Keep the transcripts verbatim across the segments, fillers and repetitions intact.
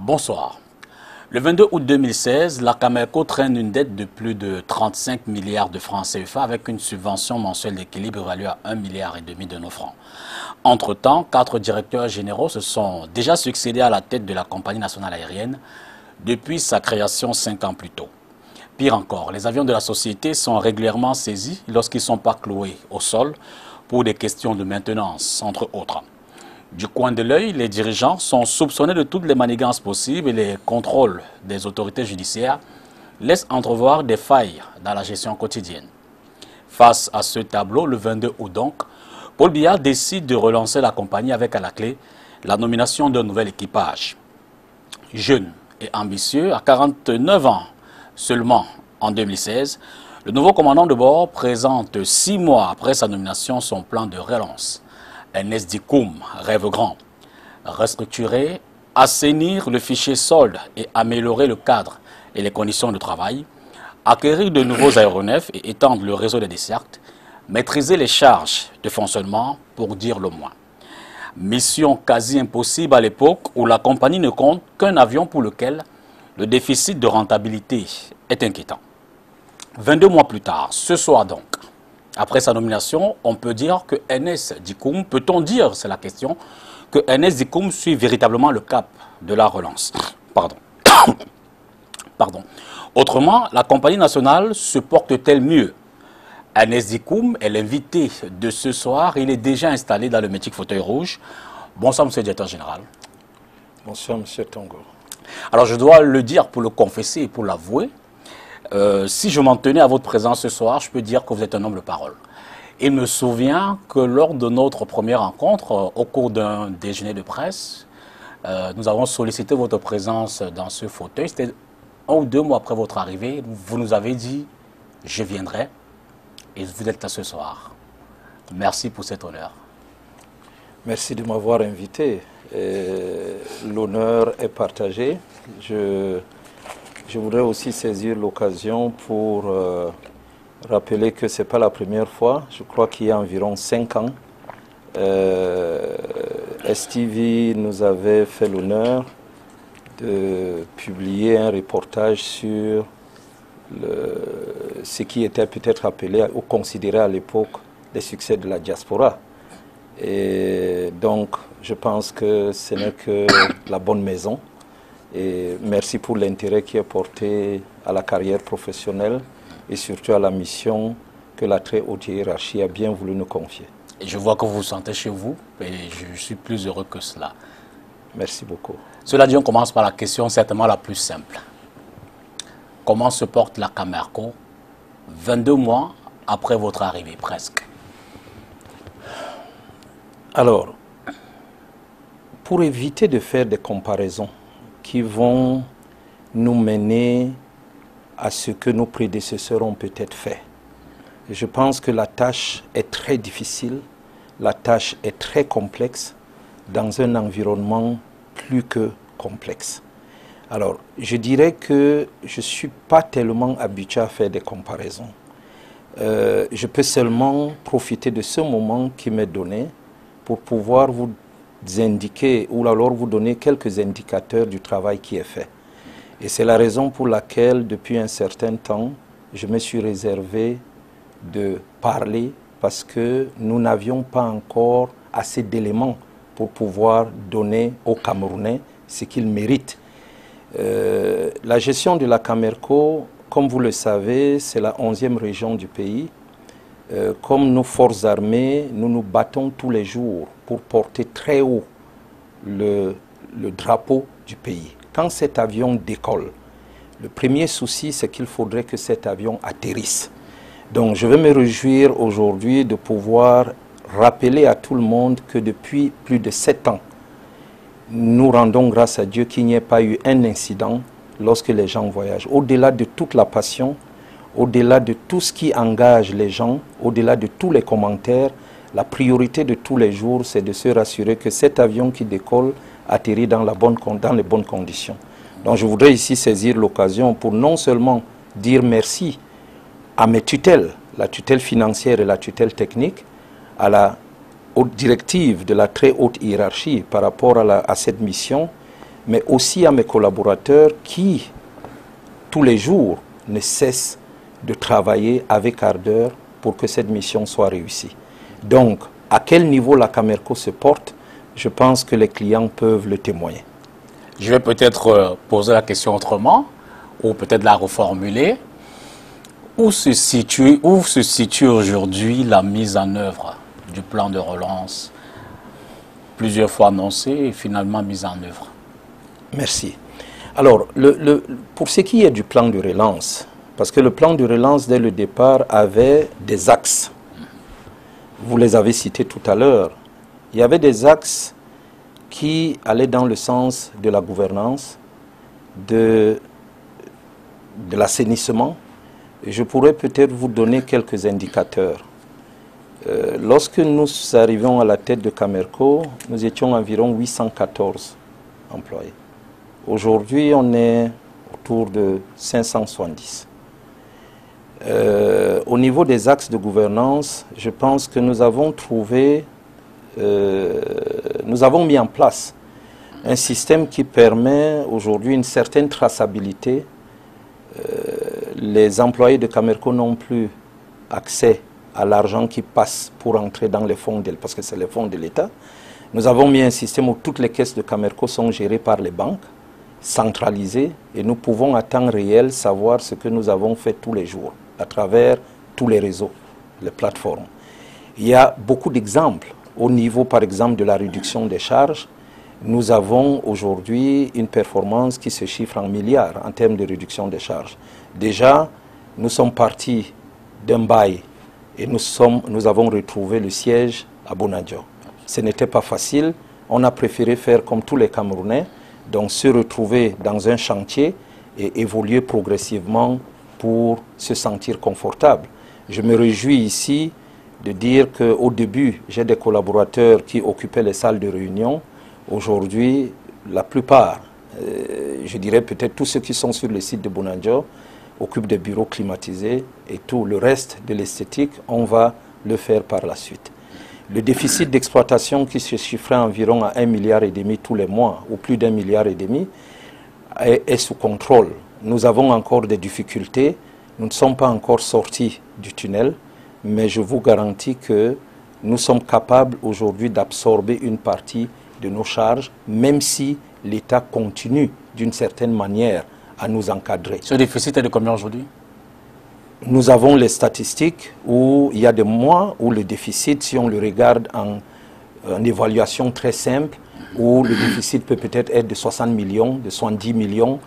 Bonsoir. Le vingt-deux août deux mille seize, la Camerco traîne une dette de plus de trente-cinq milliards de francs C F A avec une subvention mensuelle d'équilibre évaluée à un milliard et demi de nos francs. Entre-temps, quatre directeurs généraux se sont déjà succédés à la tête de la compagnie nationale aérienne depuis sa création cinq ans plus tôt. Pire encore, les avions de la société sont régulièrement saisis lorsqu'ils ne sont pas cloués au sol pour des questions de maintenance, entre autres. Du coin de l'œil, les dirigeants sont soupçonnés de toutes les manigances possibles et les contrôles des autorités judiciaires laissent entrevoir des failles dans la gestion quotidienne. Face à ce tableau, le vingt-deux août donc, Paul Biya décide de relancer la compagnie avec à la clé la nomination d'un nouvel équipage. Jeune et ambitieux, à quarante-neuf ans seulement en deux mille seize, le nouveau commandant de bord présente six mois après sa nomination son plan de relance. Ernest Dikoum rêve grand, restructurer, assainir le fichier solde et améliorer le cadre et les conditions de travail, acquérir de nouveaux aéronefs et étendre le réseau des dessertes, maîtriser les charges de fonctionnement pour dire le moins. Mission quasi impossible à l'époque où la compagnie ne compte qu'un avion pour lequel le déficit de rentabilité est inquiétant. vingt-deux mois plus tard, ce soir donc, après sa nomination, on peut dire que Ernest Dikoum, peut-on dire, c'est la question, que Ernest Dikoum suit véritablement le cap de la relance. Pardon. Pardon. Autrement, la compagnie nationale se porte-t-elle mieux? Ernest Dikoum est l'invité de ce soir. Il est déjà installé dans le mythique fauteuil rouge. Bonsoir, monsieur le directeur général. Bonsoir, monsieur Tongo. Alors, je dois le dire pour le confesser et pour l'avouer. Euh, si je m'en tenais à votre présence ce soir, je peux dire que vous êtes un homme de parole. Il me souvient que lors de notre première rencontre, euh, au cours d'un déjeuner de presse, euh, nous avons sollicité votre présence dans ce fauteuil. C'était un ou deux mois après votre arrivée. Vous nous avez dit « je viendrai » et vous êtes là ce soir. Merci pour cet honneur. Merci de m'avoir invité. L'honneur est partagé. Je... Je voudrais aussi saisir l'occasion pour euh, rappeler que ce n'est pas la première fois. Je crois qu'il y a environ cinq ans, euh, S T V nous avait fait l'honneur de publier un reportage sur le, ce qui était peut-être appelé ou considéré à l'époque les succès de la diaspora. Et donc, je pense que ce n'est que la bonne maison. Et merci pour l'intérêt qui est porté à la carrière professionnelle et surtout à la mission que la très haute hiérarchie a bien voulu nous confier. Et je vois que vous vous sentez chez vous et je suis plus heureux que cela. Merci beaucoup. Cela dit, on commence par la question certainement la plus simple. Comment se porte la Camerco vingt-deux mois après votre arrivée, presque? Alors, pour éviter de faire des comparaisons qui vont nous mener à ce que nos prédécesseurs ont peut-être fait. Je pense que la tâche est très difficile, la tâche est très complexe dans un environnement plus que complexe. Alors, je dirais que je ne suis pas tellement habitué à faire des comparaisons. Euh, je peux seulement profiter de ce moment qui m'est donné pour pouvoir vous indiquer ou alors vous donner quelques indicateurs du travail qui est fait. Et c'est la raison pour laquelle, depuis un certain temps, je me suis réservé de parler parce que nous n'avions pas encore assez d'éléments pour pouvoir donner aux Camerounais ce qu'ils méritent. Euh, la gestion de la Camerco, comme vous le savez, c'est la onzième région du pays. Euh, comme nos forces armées, nous nous battons tous les jours pour porter très haut le, le drapeau du pays. Quand cet avion décolle, le premier souci, c'est qu'il faudrait que cet avion atterrisse. Donc je vais me réjouir aujourd'hui de pouvoir rappeler à tout le monde que depuis plus de sept ans, nous rendons grâce à Dieu qu'il n'y ait pas eu un incident lorsque les gens voyagent. Au-delà de toute la passion, au-delà de tout ce qui engage les gens, au-delà de tous les commentaires, la priorité de tous les jours, c'est de se rassurer que cet avion qui décolle atterrit dans, la bonne, dans les bonnes conditions. Donc je voudrais ici saisir l'occasion pour non seulement dire merci à mes tutelles, la tutelle financière et la tutelle technique, à la haute directive de la très haute hiérarchie par rapport à, la, à cette mission, mais aussi à mes collaborateurs qui, tous les jours, ne cessent de travailler avec ardeur pour que cette mission soit réussie. Donc, à quel niveau la Camerco se porte, je pense que les clients peuvent le témoigner. Je vais peut-être poser la question autrement, ou peut-être la reformuler. Où se situe, où se situe aujourd'hui la mise en œuvre du plan de relance, plusieurs fois annoncé et finalement mise en œuvre? Merci. Alors, le, le, pour ce qui est du plan de relance, parce que le plan de relance, dès le départ, avait des axes. Vous les avez cités tout à l'heure. Il y avait des axes qui allaient dans le sens de la gouvernance, de, de l'assainissement. Je pourrais peut-être vous donner quelques indicateurs. Euh, lorsque nous arrivions à la tête de Camerco, nous étions environ huit cent quatorze employés. Aujourd'hui, on est autour de cinq cent soixante-dix. Euh, au niveau des axes de gouvernance, je pense que nous avons trouvé, euh, nous avons mis en place un système qui permet aujourd'hui une certaine traçabilité. Euh, les employés de Camerco n'ont plus accès à l'argent qui passe pour entrer dans les fonds, de, parce que c'est les fonds de l'État. Nous avons mis un système où toutes les caisses de Camerco sont gérées par les banques, centralisées, et nous pouvons à temps réel savoir ce que nous avons fait tous les jours, à travers tous les réseaux, les plateformes. Il y a beaucoup d'exemples. Au niveau, par exemple, de la réduction des charges, nous avons aujourd'hui une performance qui se chiffre en milliards en termes de réduction des charges. Déjà, nous sommes partis d'un bail et nous, sommes, nous avons retrouvé le siège à Bounadjo. Ce n'était pas facile. On a préféré faire comme tous les Camerounais, donc se retrouver dans un chantier et évoluer progressivement pour se sentir confortable. Je me réjouis ici de dire qu'au début, j'ai des collaborateurs qui occupaient les salles de réunion. Aujourd'hui, la plupart, euh, je dirais peut-être tous ceux qui sont sur le site de Bounadjo, occupent des bureaux climatisés et tout le reste de l'esthétique, on va le faire par la suite. Le déficit d'exploitation qui se chiffrait environ à un milliard et demi tous les mois, ou plus d'un milliard et demi, est, est sous contrôle. Nous avons encore des difficultés, nous ne sommes pas encore sortis du tunnel, mais je vous garantis que nous sommes capables aujourd'hui d'absorber une partie de nos charges, même si l'État continue d'une certaine manière à nous encadrer. Ce déficit est de combien aujourd'hui? Nous avons les statistiques où il y a des mois où le déficit, si on le regarde en, en évaluation très simple, où le déficit peut peut-être être de soixante millions, de soixante-dix millions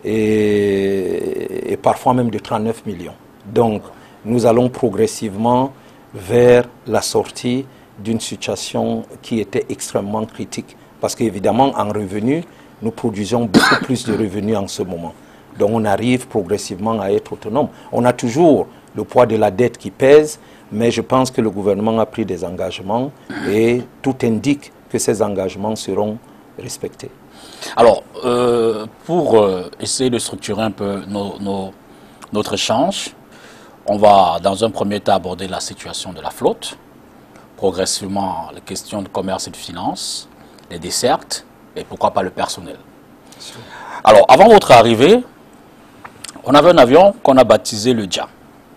et, et parfois même de trente-neuf millions. Donc, nous allons progressivement vers la sortie d'une situation qui était extrêmement critique. Parce qu'évidemment, en revenus, nous produisons beaucoup plus de revenus en ce moment. Donc on arrive progressivement à être autonome. On a toujours le poids de la dette qui pèse, mais je pense que le gouvernement a pris des engagements et tout indique que ces engagements seront respectés. Alors, euh, pour euh, essayer de structurer un peu nos, nos, notre échange, on va dans un premier temps aborder la situation de la flotte, progressivement les questions de commerce et de finance, les dessertes et pourquoi pas le personnel. Alors, avant votre arrivée, on avait un avion qu'on a baptisé le Dja,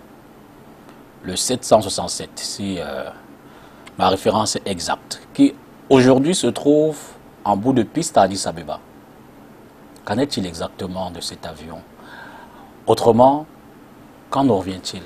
le sept cent soixante-sept, si euh, ma référence est exacte, qui aujourd'hui se trouve en bout de piste à Addis Abeba. Qu'en est-il exactement de cet avion? Autrement, quand nous revient-il?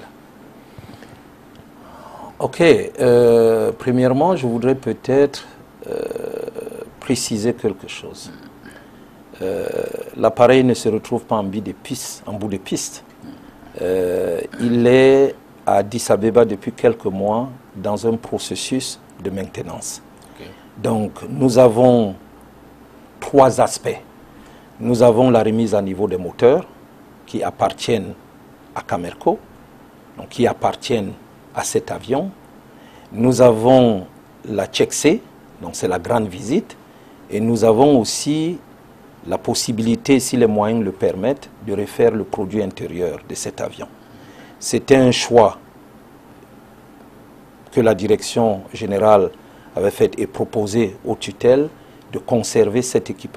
Ok, euh, premièrement, je voudrais peut-être euh, préciser quelque chose. Euh, L'appareil ne se retrouve pas en bout de piste. En bout de piste. Euh, il est à Addis Abeba depuis quelques mois dans un processus de maintenance. Okay. Donc, nous avons trois aspects. Nous avons la remise à niveau des moteurs qui appartiennent à Camerco, donc qui appartiennent à cet avion. Nous avons la check-C, donc c'est la grande visite, et nous avons aussi la possibilité, si les moyens le permettent, de refaire le produit intérieur de cet avion. C'était un choix que la direction générale avait fait et proposé aux tutelles de conserver cet équipement.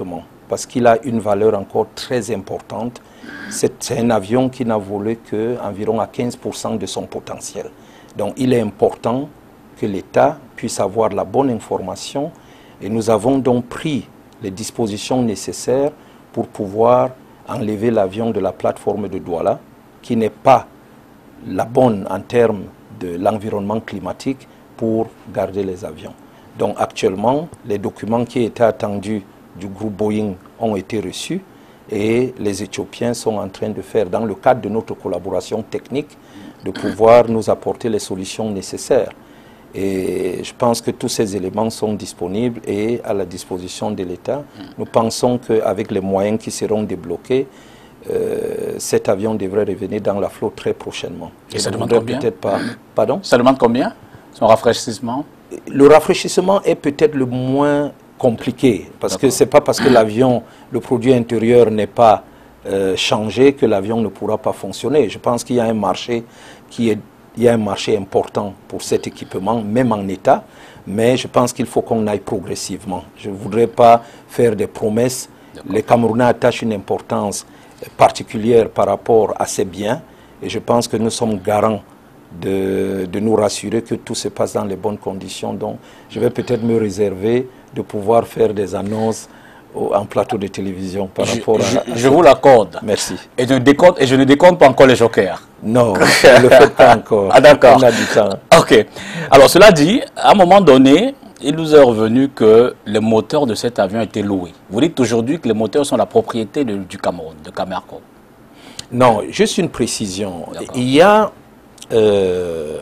parce qu'il a une valeur encore très importante. C'est un avion qui n'a volé qu'environ à quinze pour cent de son potentiel. Donc il est important que l'État puisse avoir la bonne information et nous avons donc pris les dispositions nécessaires pour pouvoir enlever l'avion de la plateforme de Douala, qui n'est pas la bonne en termes de l'environnement climatique pour garder les avions. Donc actuellement, les documents qui étaient attendus du groupe Boeing ont été reçus et les Éthiopiens sont en train de faire, dans le cadre de notre collaboration technique, de pouvoir nous apporter les solutions nécessaires. Et je pense que tous ces éléments sont disponibles et à la disposition de l'État. Nous pensons qu'avec les moyens qui seront débloqués, euh, cet avion devrait revenir dans la flotte très prochainement. Et, et ça demande combien pas... Pardon? Ça demande combien, son rafraîchissement? Le rafraîchissement est peut-être le moins compliqué, parce que ce n'est pas parce que l'avion, le produit intérieur n'est pas euh, changé que l'avion ne pourra pas fonctionner. Je pense qu'il y a un marché qui est Il y a un marché important pour cet équipement, même en état, mais je pense qu'il faut qu'on aille progressivement. Je ne voudrais pas faire des promesses. Les Camerounais attachent une importance particulière par rapport à ces biens, et je pense que nous sommes garants de, de nous rassurer que tout se passe dans les bonnes conditions. Donc, je vais peut-être me réserver de pouvoir faire des annonces en plateau de télévision par je, rapport je, à... à je vous l'accorde. Merci. Et je, décompte, et je ne décompte pas encore les jokers. Non, ne le faites pas encore. Ah d'accord. On a du temps. Ok. Alors cela dit, à un moment donné, il nous est revenu que les moteurs de cet avion étaient loués. Vous dites aujourd'hui que les moteurs sont la propriété de, du Cameroun, de Camerco. Non, juste une précision. Il y a euh,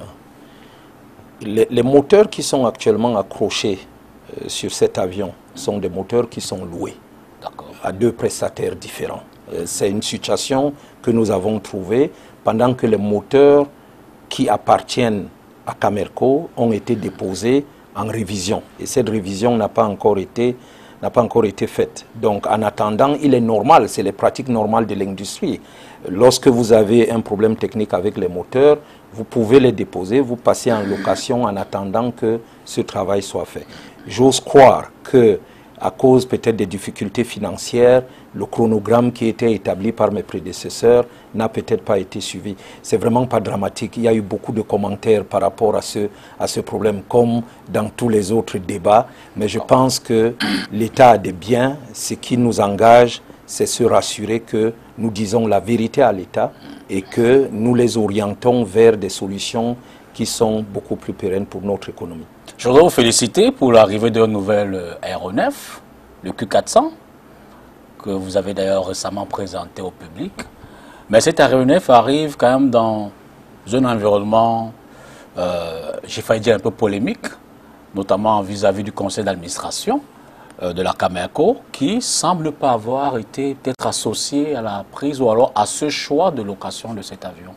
les, les moteurs qui sont actuellement accrochés euh, sur cet avion sont des moteurs qui sont loués à deux prestataires différents. Euh, C'est une situation que nous avons trouvée pendant que les moteurs qui appartiennent à Camerco ont été déposés en révision. Et cette révision n'a pas encore été, n'a pas encore été faite. Donc en attendant, il est normal, c'est les pratiques normales de l'industrie. Lorsque vous avez un problème technique avec les moteurs, vous pouvez les déposer, vous passez en location en attendant que ce travail soit fait. J'ose croire que, à cause peut-être des difficultés financières, le chronogramme qui était établi par mes prédécesseurs n'a peut-être pas été suivi. C'est vraiment pas dramatique. Il y a eu beaucoup de commentaires par rapport à ce, à ce problème, comme dans tous les autres débats. Mais je pense que l'État a des biens. Ce qui nous engage, c'est se rassurer que nous disons la vérité à l'État et que nous les orientons vers des solutions qui sont beaucoup plus pérennes pour notre économie. Je voudrais vous féliciter pour l'arrivée d'un nouvel aéronef, le Q quatre cents, que vous avez d'ailleurs récemment présenté au public. Mais cet aéronef arrive quand même dans un environnement, euh, j'ai failli dire un peu polémique, notamment vis-à-vis du conseil d'administration euh, de la Camerco, qui ne semble pas avoir été peut-être associé à la prise ou alors à ce choix de location de cet avion.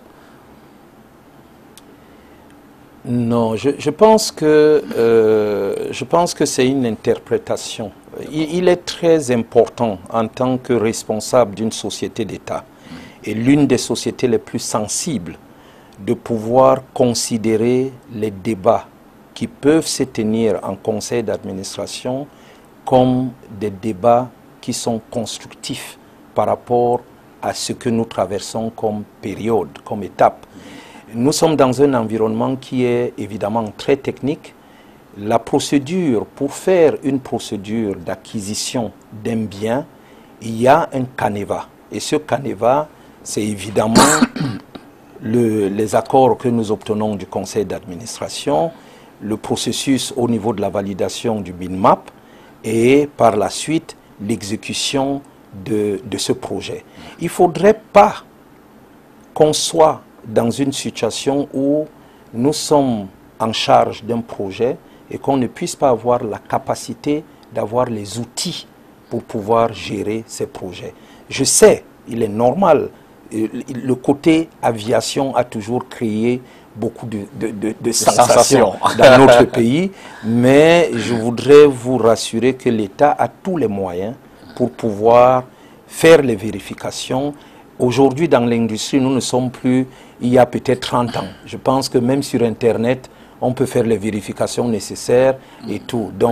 Non, je, je pense que euh, je pense que c'est une interprétation. Il, il est très important en tant que responsable d'une société d'État et l'une des sociétés les plus sensibles de pouvoir considérer les débats qui peuvent se tenir en conseil d'administration comme des débats qui sont constructifs par rapport à ce que nous traversons comme période, comme étape. Nous sommes dans un environnement qui est évidemment très technique. La procédure, pour faire une procédure d'acquisition d'un bien, il y a un canevas. Et ce canevas, c'est évidemment le, les accords que nous obtenons du conseil d'administration, le processus au niveau de la validation du BINMAP et par la suite l'exécution de, de ce projet. Il ne faudrait pas qu'on soit dans une situation où nous sommes en charge d'un projet et qu'on ne puisse pas avoir la capacité d'avoir les outils pour pouvoir gérer ces projets. Je sais, il est normal, le côté aviation a toujours créé beaucoup de, de, de, de sensations dans notre pays, mais je voudrais vous rassurer que l'État a tous les moyens pour pouvoir faire les vérifications. Aujourd'hui, dans l'industrie, nous ne sommes plus il y a peut-être trente ans. Je pense que même sur Internet, on peut faire les vérifications nécessaires et tout. Donc,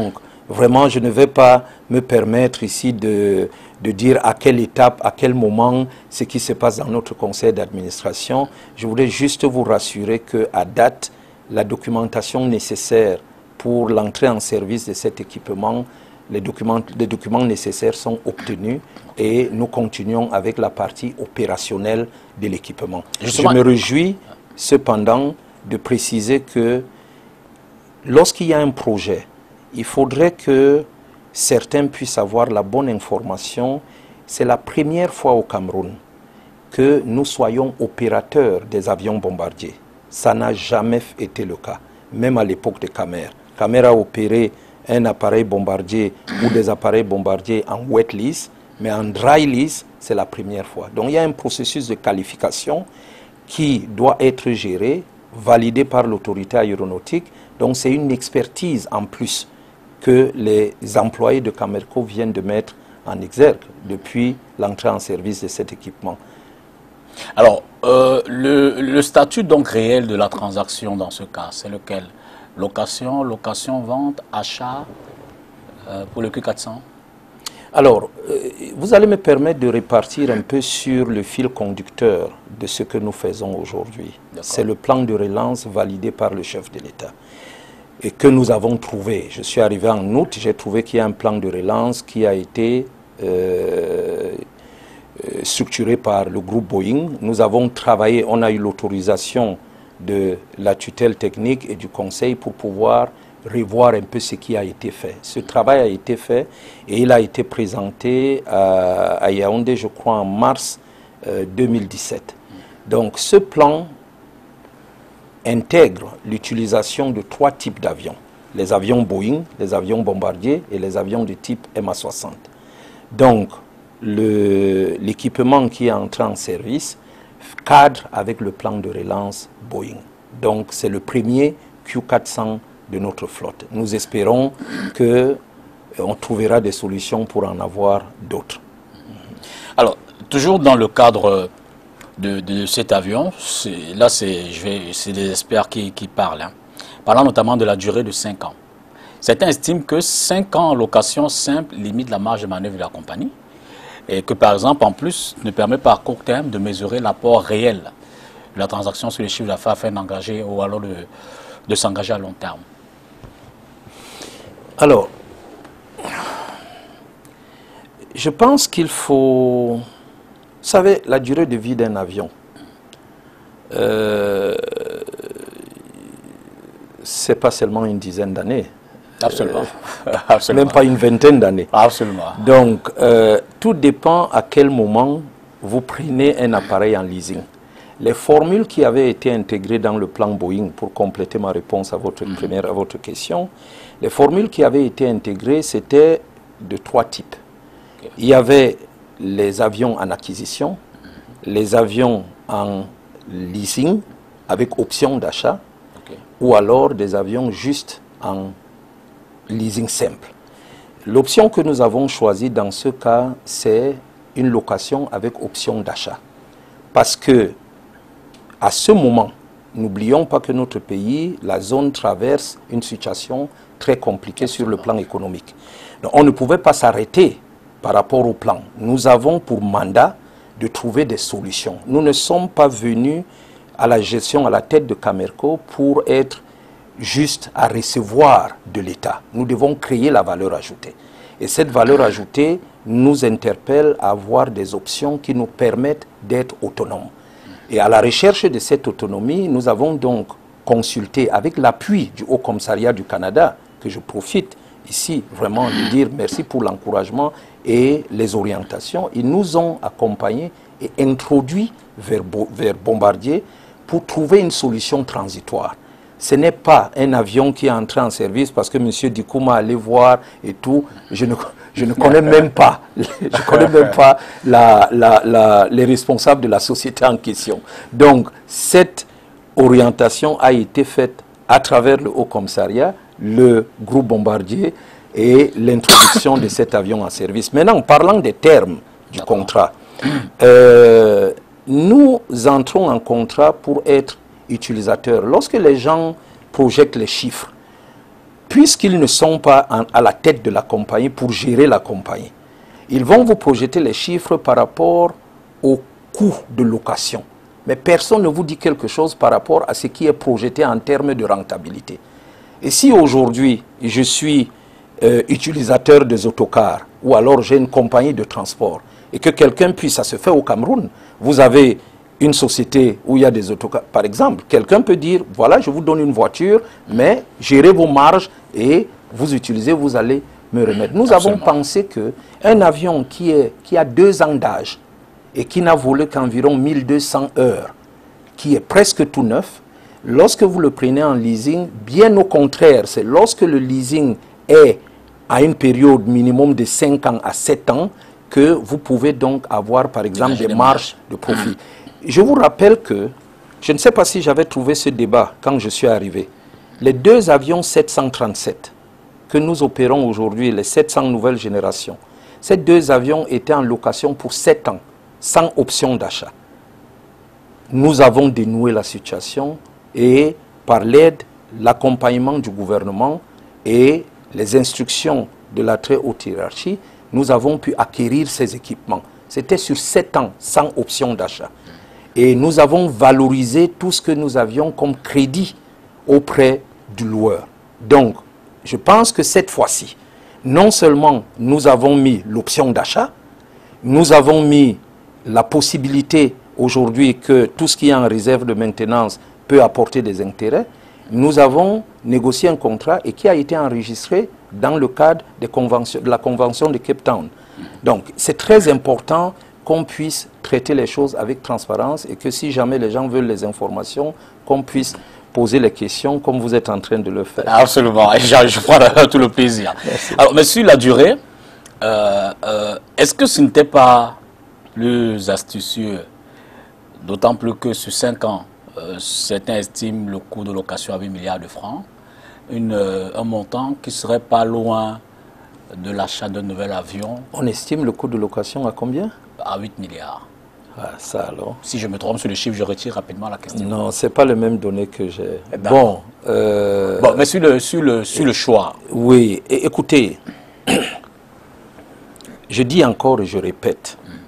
Vraiment, je ne vais pas me permettre ici de, de dire à quelle étape, à quel moment, ce qui se passe dans notre conseil d'administration. Je voulais juste vous rassurer qu'à date, la documentation nécessaire pour l'entrée en service de cet équipement, les documents, les documents nécessaires sont obtenus et nous continuons avec la partie opérationnelle de l'équipement. Je me réjouis cependant de préciser que lorsqu'il y a un projet, il faudrait que certains puissent avoir la bonne information. C'est la première fois au Cameroun que nous soyons opérateurs des avions bombardiers. Ça n'a jamais été le cas, même à l'époque de Camer. Camer a opéré un appareil bombardier ou des appareils bombardiers en wet lease, mais en dry lease, c'est la première fois. Donc il y a un processus de qualification qui doit être géré, validé par l'autorité aéronautique. Donc c'est une expertise en plus que les employés de Camerco viennent de mettre en exergue depuis l'entrée en service de cet équipement. Alors, euh, le, le statut donc réel de la transaction dans ce cas, c'est lequel? Location, location, vente, achat euh, pour le Q quatre cents? Alors, euh, vous allez me permettre de répartir un peu sur le fil conducteur de ce que nous faisons aujourd'hui. C'est le plan de relance validé par le chef de l'État et que nous avons trouvé. Je suis arrivé en août, j'ai trouvé qu'il y a un plan de relance qui a été euh, structuré par le groupe Boeing. Nous avons travaillé, on a eu l'autorisation de la tutelle technique et du conseil pour pouvoir revoir un peu ce qui a été fait. Ce travail a été fait et il a été présenté à, à Yaoundé, je crois, en mars euh, deux mille dix-sept. Donc ce plan intègre l'utilisation de trois types d'avions. Les avions Boeing, les avions bombardiers et les avions de type M A soixante. Donc l'équipement qui est entré en service cadre avec le plan de relance Boeing. Donc c'est le premier Q quatre cents de notre flotte. Nous espérons qu'on trouvera des solutions pour en avoir d'autres. Alors, toujours dans le cadre de, de cet avion, là c'est des experts qui, qui parlent, hein, parlant notamment de la durée de cinq ans. Certains estiment que cinq ans en location simple limite la marge de manœuvre de la compagnie et que par exemple en plus ne permet pas à court terme de mesurer l'apport réel de la transaction sur les chiffres d'affaires afin d'engager ou alors de, de s'engager à long terme. Alors, je pense qu'il faut... Vous savez, la durée de vie d'un avion, euh, c'est pas seulement une dizaine d'années. Absolument. Euh, Absolument. Même pas une vingtaine d'années. Absolument. Donc, euh, tout dépend à quel moment vous prenez un appareil en leasing. Les formules qui avaient été intégrées dans le plan Boeing, pour compléter ma réponse à votre, mm-hmm. première, à votre question, les formules qui avaient été intégrées, c'était de trois types. Okay. Il y avait les avions en acquisition, mm-hmm. les avions en leasing, avec option d'achat, okay. ou alors des avions juste en leasing simple. L'option que nous avons choisie dans ce cas, c'est une location avec option d'achat. Parce que, à ce moment, n'oublions pas que notre pays, la zone traverse une situation très compliquée Absolument. Sur le plan économique. Donc, on ne pouvait pas s'arrêter par rapport au plan. Nous avons pour mandat de trouver des solutions. Nous ne sommes pas venus à la gestion, à la tête de Camerco pour être juste à recevoir de l'État. Nous devons créer la valeur ajoutée. Et cette valeur ajoutée nous interpelle à avoir des options qui nous permettent d'être autonomes. Et à la recherche de cette autonomie, nous avons donc consulté avec l'appui du Haut Commissariat du Canada, que je profite ici vraiment de dire merci pour l'encouragement et les orientations. Ils nous ont accompagnés et introduits vers, vers Bombardier pour trouver une solution transitoire. Ce n'est pas un avion qui est entré en service parce que M. Dikouma allait voir et tout. Je ne, je ne connais même pas, je connais même pas la, la, la, les responsables de la société en question. Donc, cette orientation a été faite à travers le Haut Commissariat, le groupe Bombardier et l'introduction de cet avion en service. Maintenant, parlant des termes du contrat, euh, nous entrons en contrat pour être utilisateurs. Lorsque les gens projettent les chiffres, puisqu'ils ne sont pas en, à la tête de la compagnie pour gérer la compagnie, ils vont vous projeter les chiffres par rapport au coût de location. Mais personne ne vous dit quelque chose par rapport à ce qui est projeté en termes de rentabilité. Et si aujourd'hui, je suis euh, utilisateur des autocars, ou alors j'ai une compagnie de transport, et que quelqu'un puisse, ça se fait au Cameroun, vous avez une société où il y a des autocars, par exemple, quelqu'un peut dire, voilà, je vous donne une voiture, mais gérez vos marges et vous utilisez, vous allez me remettre. Nous Absolument. avons pensé qu'un avion qui, est, qui a deux ans d'âge et qui n'a volé qu'environ mille deux cents heures, qui est presque tout neuf, lorsque vous le prenez en leasing, bien au contraire, c'est lorsque le leasing est à une période minimum de cinq ans à sept ans que vous pouvez donc avoir, par exemple, des marges de profit. Je vous rappelle que, je ne sais pas si j'avais trouvé ce débat quand je suis arrivé, les deux avions sept cent trente-sept que nous opérons aujourd'hui, les sept cents nouvelles générations, ces deux avions étaient en location pour sept ans, sans option d'achat. Nous avons dénoué la situation et par l'aide, l'accompagnement du gouvernement et les instructions de la très haute hiérarchie, nous avons pu acquérir ces équipements. C'était sur sept ans, sans option d'achat. Et nous avons valorisé tout ce que nous avions comme crédit auprès du loueur. Donc, je pense que cette fois-ci, non seulement nous avons mis l'option d'achat, nous avons mis la possibilité aujourd'hui que tout ce qui est en réserve de maintenance peut apporter des intérêts, nous avons négocié un contrat et qui a été enregistré dans le cadre des conventions, de la Convention de Cape Town. Donc, c'est très important qu'on puisse traiter les choses avec transparence et que si jamais les gens veulent les informations, qu'on puisse poser les questions comme vous êtes en train de le faire. Absolument, je, je prends tout le plaisir. Merci. Alors, mais sur la durée, euh, euh, est-ce que ce n'était pas plus astucieux, d'autant plus que sur cinq ans, euh, certains estiment le coût de location à huit milliards de francs, une, euh, un montant qui serait pas loin de l'achat d'un nouvel avion. On estime le coût de location à combien? À huit milliards. Ah, ça alors. Si je me trompe sur le chiffre, je retire rapidement la question. Non, ce n'est pas les mêmes données que j'ai. Bon, euh... bon, mais sur le, sur le, sur le choix. Oui, et écoutez, je dis encore et je répète, mm.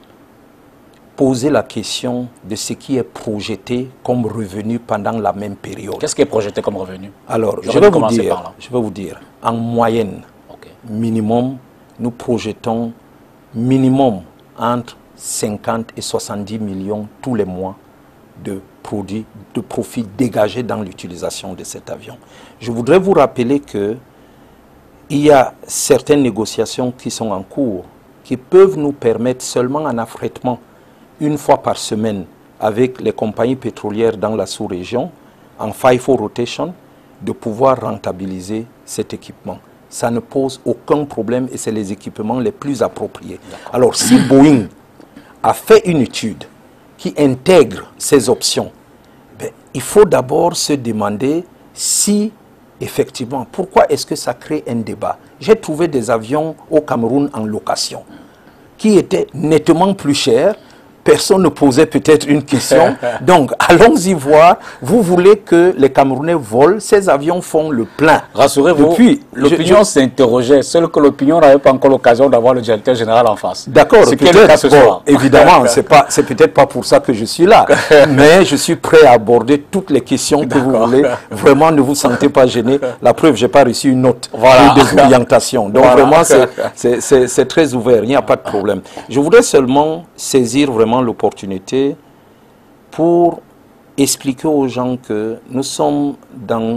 posez la question de ce qui est projeté comme revenu pendant la même période. Qu'est-ce qui est projeté comme revenu? Alors, je vais, vous dire, je vais vous dire, en moyenne, okay. minimum, nous projetons minimum entre cinquante et soixante-dix millions tous les mois de produits, de profits dégagés dans l'utilisation de cet avion. Je voudrais vous rappeler que il y a certaines négociations qui sont en cours qui peuvent nous permettre seulement un affrètement une fois par semaine avec les compagnies pétrolières dans la sous-région, en FIFO rotation, de pouvoir rentabiliser cet équipement. Ça ne pose aucun problème et c'est les équipements les plus appropriés. Alors si Boeing a fait une étude qui intègre ces options, ben, il faut d'abord se demander si, effectivement, pourquoi est-ce que ça crée un débat? J'ai trouvé des avions au Cameroun en location qui étaient nettement plus chers. Personne ne posait peut-être une question. Donc, allons-y voir. Vous voulez que les Camerounais volent, ces avions font le plein. Rassurez-vous, l'opinion s'interrogeait, seul que l'opinion n'avait pas encore l'occasion d'avoir le directeur général en face. D'accord, peut-être. Bon, évidemment, c'est pas, c'est peut-être pas pour ça que je suis là. Mais je suis prêt à aborder toutes les questions que vous voulez. Vraiment, ne vous sentez pas gêné. La preuve, j'ai pas reçu une note voilà. de désorientation. Donc, voilà. vraiment, c'est très ouvert. Il n'y a pas de problème. Je voudrais seulement saisir vraiment l'opportunité pour expliquer aux gens que nous sommes dans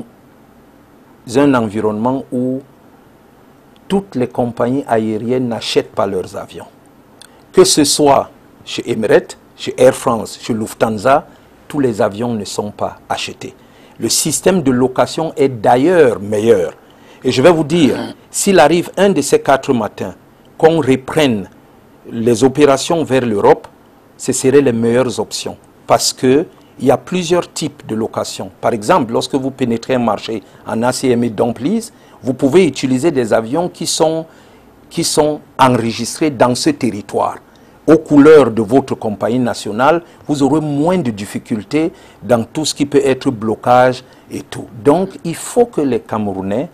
un environnement où toutes les compagnies aériennes n'achètent pas leurs avions. Que ce soit chez Emirates, chez Air France, chez Lufthansa, tous les avions ne sont pas achetés. Le système de location est d'ailleurs meilleur. Et je vais vous dire, s'il arrive un de ces quatre matins qu'on reprenne les opérations vers l'Europe, ce seraient les meilleures options parce qu'il y a plusieurs types de location. Par exemple, lorsque vous pénétrez un marché en A C M et Dumplys, vous pouvez utiliser des avions qui sont, qui sont enregistrés dans ce territoire. Aux couleurs de votre compagnie nationale, vous aurez moins de difficultés dans tout ce qui peut être blocage et tout. Donc, il faut que les Camerounais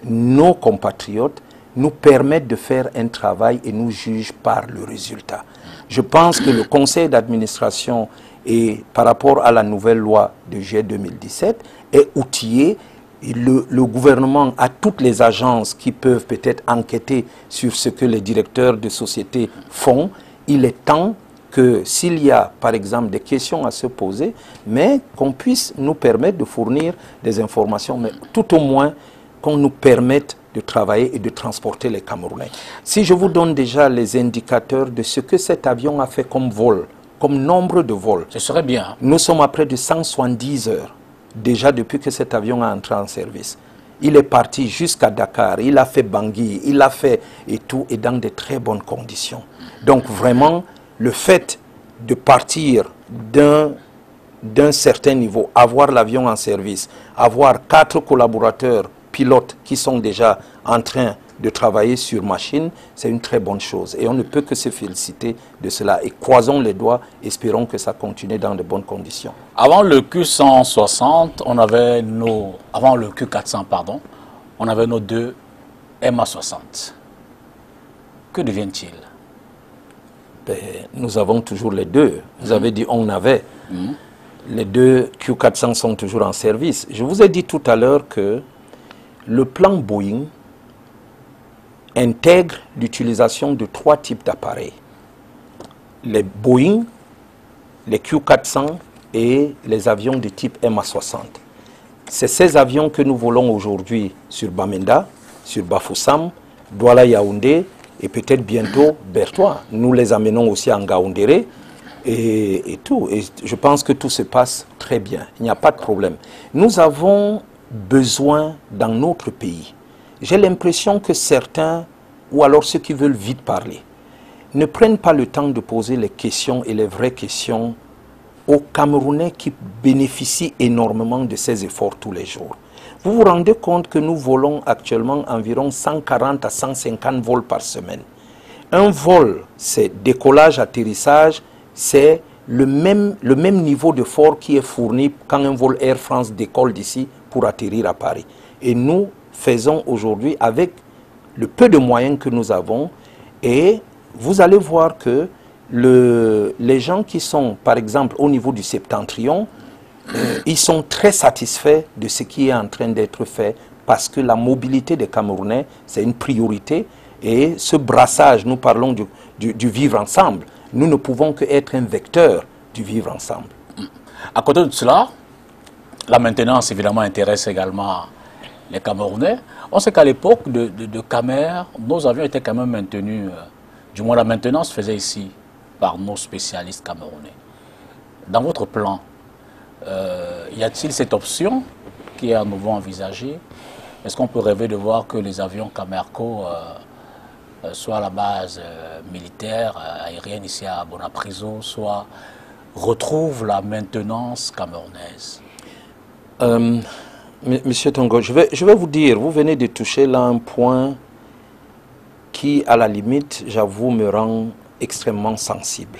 nos compatriotes nous permettent de faire un travail et nous jugent par le résultat. Je pense que le conseil d'administration, et par rapport à la nouvelle loi de juillet deux mille dix-sept, est outillé. Le, le gouvernement a toutes les agences qui peuvent peut-être enquêter sur ce que les directeurs de société font. Il est temps que s'il y a, par exemple, des questions à se poser, mais qu'on puisse nous permettre de fournir des informations, mais tout au moins qu'on nous permette de travailler et de transporter les Camerounais. Si je vous donne déjà les indicateurs de ce que cet avion a fait comme vol, comme nombre de vols, ce serait bien. Nous sommes à près de cent soixante-dix heures, déjà depuis que cet avion a entré en service. Il est parti jusqu'à Dakar, il a fait Bangui, il a fait et tout, et dans de très bonnes conditions. Donc vraiment, le fait de partir d'un d'un certain niveau, avoir l'avion en service, avoir quatre collaborateurs pilotes qui sont déjà en train de travailler sur machine, c'est une très bonne chose. Et on ne peut que se féliciter de cela. Et croisons les doigts, espérons que ça continue dans de bonnes conditions. Avant le Q cent soixante, on avait nos... Avant le Q quatre cents, pardon, on avait nos deux M A soixante. Que deviennent-ils? Ben, nous avons toujours les deux. Vous mmh. avez dit on avait. Mmh. Les deux Q quatre cents sont toujours en service. Je vous ai dit tout à l'heure que le plan Boeing intègre l'utilisation de trois types d'appareils. Les Boeing, les Q quatre cents et les avions de type M A soixante. C'est ces avions que nous volons aujourd'hui sur Bamenda, sur Bafoussam, Douala-Yaoundé et peut-être bientôt Bertois. Nous les amenons aussi à Ngaoundéré et, et tout. Et je pense que tout se passe très bien. Il n'y a pas de problème. Nous avons besoin dans notre pays. J'ai l'impression que certains, ou alors ceux qui veulent vite parler, ne prennent pas le temps de poser les questions et les vraies questions aux Camerounais qui bénéficient énormément de ces efforts tous les jours. Vous vous rendez compte que nous volons actuellement environ cent quarante à cent cinquante vols par semaine. Un vol, c'est décollage, atterrissage, c'est le même, le même niveau d'effort qui est fourni quand un vol Air France décolle d'ici pour atterrir à Paris. Et nous faisons aujourd'hui avec le peu de moyens que nous avons, et vous allez voir que le, les gens qui sont, par exemple, au niveau du septentrion, euh, ils sont très satisfaits de ce qui est en train d'être fait, parce que la mobilité des Camerounais, c'est une priorité, et ce brassage, nous parlons du, du, du vivre ensemble, nous ne pouvons qu'être un vecteur du vivre ensemble. À côté de cela, la maintenance, évidemment, intéresse également les Camerounais. On sait qu'à l'époque de, de, de Camer, nos avions étaient quand même maintenus, euh, du moins la maintenance faisait ici par nos spécialistes camerounais. Dans votre plan, euh, y a-t-il cette option qui est à nouveau envisagée? Est-ce qu'on peut rêver de voir que les avions Camerco, euh, euh, soit à la base euh, militaire, euh, aérienne ici à Bonapriso, soit retrouvent la maintenance camerounaise? euh, Monsieur Tongo, je vais, je vais vous dire, vous venez de toucher là un point qui, à la limite, j'avoue, me rend extrêmement sensible.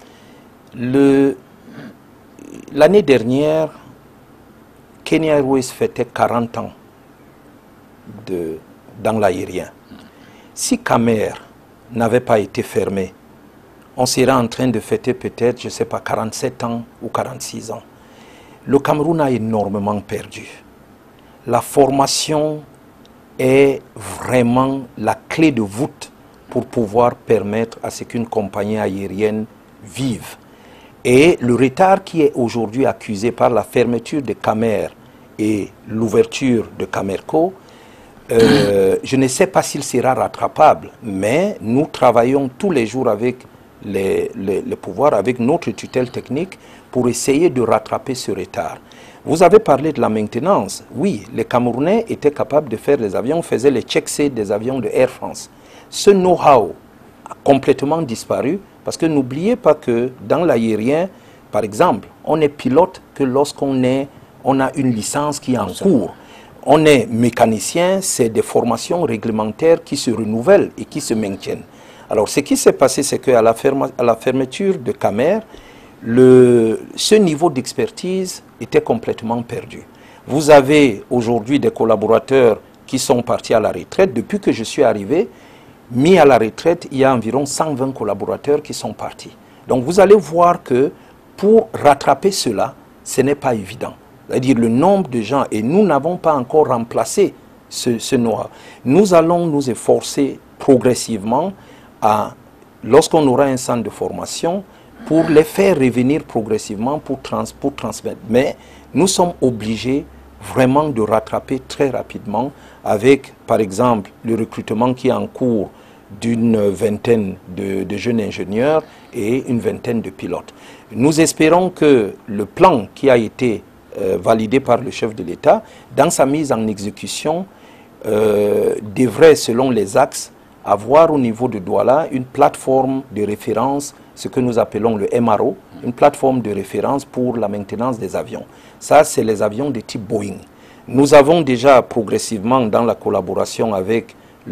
L'année dernière, Kenya Airways fêtait quarante ans de, dans l'aérien. Si Camer n'avait pas été fermé, on serait en train de fêter peut-être, je ne sais pas, quarante-sept ans ou quarante-six ans. Le Cameroun a énormément perdu. La formation est vraiment la clé de voûte pour pouvoir permettre à ce qu'une compagnie aérienne vive. Et le retard qui est aujourd'hui accusé par la fermeture de Camer et l'ouverture de Camerco, euh, je ne sais pas s'il sera rattrapable, mais nous travaillons tous les jours avec les, les, les pouvoirs, avec notre tutelle technique, pour essayer de rattraper ce retard. Vous avez parlé de la maintenance. Oui, les Camerounais étaient capables de faire des avions, faisaient les check-C des avions de Air France. Ce know-how a complètement disparu, parce que n'oubliez pas que dans l'aérien, par exemple, on est pilote que lorsqu'on est, on a une licence qui est en cours. On est mécanicien, c'est des formations réglementaires qui se renouvellent et qui se maintiennent. Alors, ce qui s'est passé, c'est qu'à la, à la fermeture de Camer, le, ce niveau d'expertise était complètement perdu. Vous avez aujourd'hui des collaborateurs qui sont partis à la retraite. Depuis que je suis arrivé, mis à la retraite, il y a environ cent vingt collaborateurs qui sont partis. Donc vous allez voir que pour rattraper cela, ce n'est pas évident. C'est-à-dire le nombre de gens, et nous n'avons pas encore remplacé ce, ce noir. Nous allons nous efforcer progressivement, à, lorsqu'on aura un centre de formation, pour les faire revenir progressivement pour, trans, pour transmettre. Mais nous sommes obligés vraiment de rattraper très rapidement avec, par exemple, le recrutement qui est en cours d'une vingtaine de, de jeunes ingénieurs et une vingtaine de pilotes. Nous espérons que le plan qui a été euh, validé par le chef de l'État, dans sa mise en exécution, euh, devrait, selon les axes, avoir au niveau de Douala une plateforme de référence, ce que nous appelons le M R O, une plateforme de référence pour la maintenance des avions. Ça, c'est les avions de type Boeing. Nous avons déjà progressivement, dans la collaboration avec,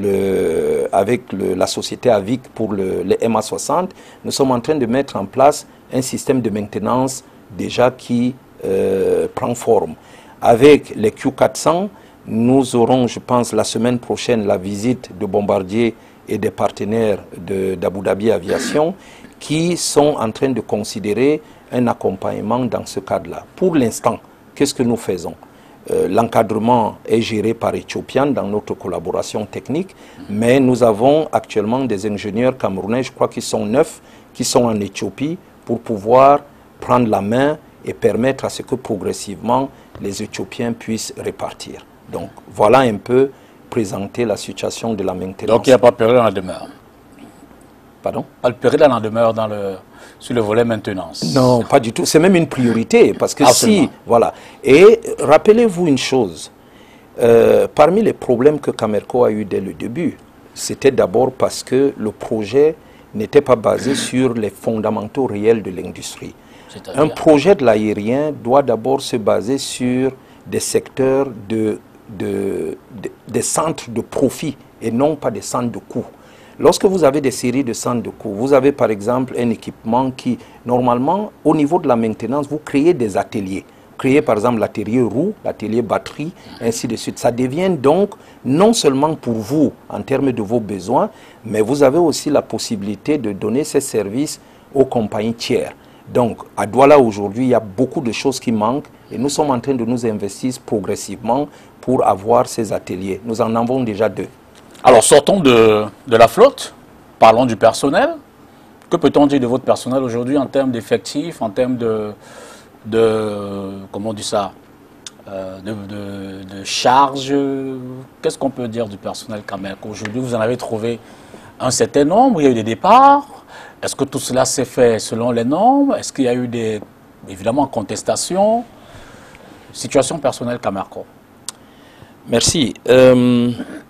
le, avec le, la société Avic pour le, les M A soixante, nous sommes en train de mettre en place un système de maintenance déjà qui euh, prend forme. Avec les Q quatre cents, nous aurons, je pense, la semaine prochaine, la visite de Bombardier et des partenaires d'Abu Dhabi Aviation qui sont en train de considérer un accompagnement dans ce cadre-là. Pour l'instant, qu'est-ce que nous faisons? euh, L'encadrement est géré par Ethiopian dans notre collaboration technique, mais nous avons actuellement des ingénieurs camerounais, je crois qu'ils sont neuf, qui sont en Éthiopie pour pouvoir prendre la main et permettre à ce que progressivement les Éthiopiens puissent répartir. Donc voilà un peu présenter la situation de la maintenance. Donc il n'y a pas de péril en demeure. Pardon? Pas de péril en demeure dans le, sur le volet maintenance. Non, pas du tout. C'est même une priorité parce que Absolument. si, voilà. Et rappelez-vous une chose, euh, parmi les problèmes que Camerco a eu dès le début, c'était d'abord parce que le projet n'était pas basé sur les fondamentaux réels de l'industrie. Un projet de l'aérien doit d'abord se baser sur des secteurs de, de, de, des centres de profit et non pas des centres de coûts. Lorsque vous avez des séries de centres de coûts, vous avez par exemple un équipement qui, normalement, au niveau de la maintenance, vous créez des ateliers. Vous créez par exemple l'atelier roue, l'atelier batterie, ainsi de suite. Ça devient donc non seulement pour vous en termes de vos besoins, mais vous avez aussi la possibilité de donner ces services aux compagnies tiers. Donc, à Douala aujourd'hui, il y a beaucoup de choses qui manquent et nous sommes en train de nous investir progressivement pour avoir ces ateliers. Nous en avons déjà deux. Alors, sortons de, de la flotte, parlons du personnel. Que peut-on dire de votre personnel aujourd'hui en termes d'effectifs, en termes de, de, comment on dit ça, euh, de, de, de charges? Qu'est-ce qu'on peut dire du personnel Camerco? Aujourd'hui, vous en avez trouvé un certain nombre, il y a eu des départs. Est-ce que tout cela s'est fait selon les normes? Est-ce qu'il y a eu des, évidemment, contestations? Situation personnelle Camerco. Merci. Euh,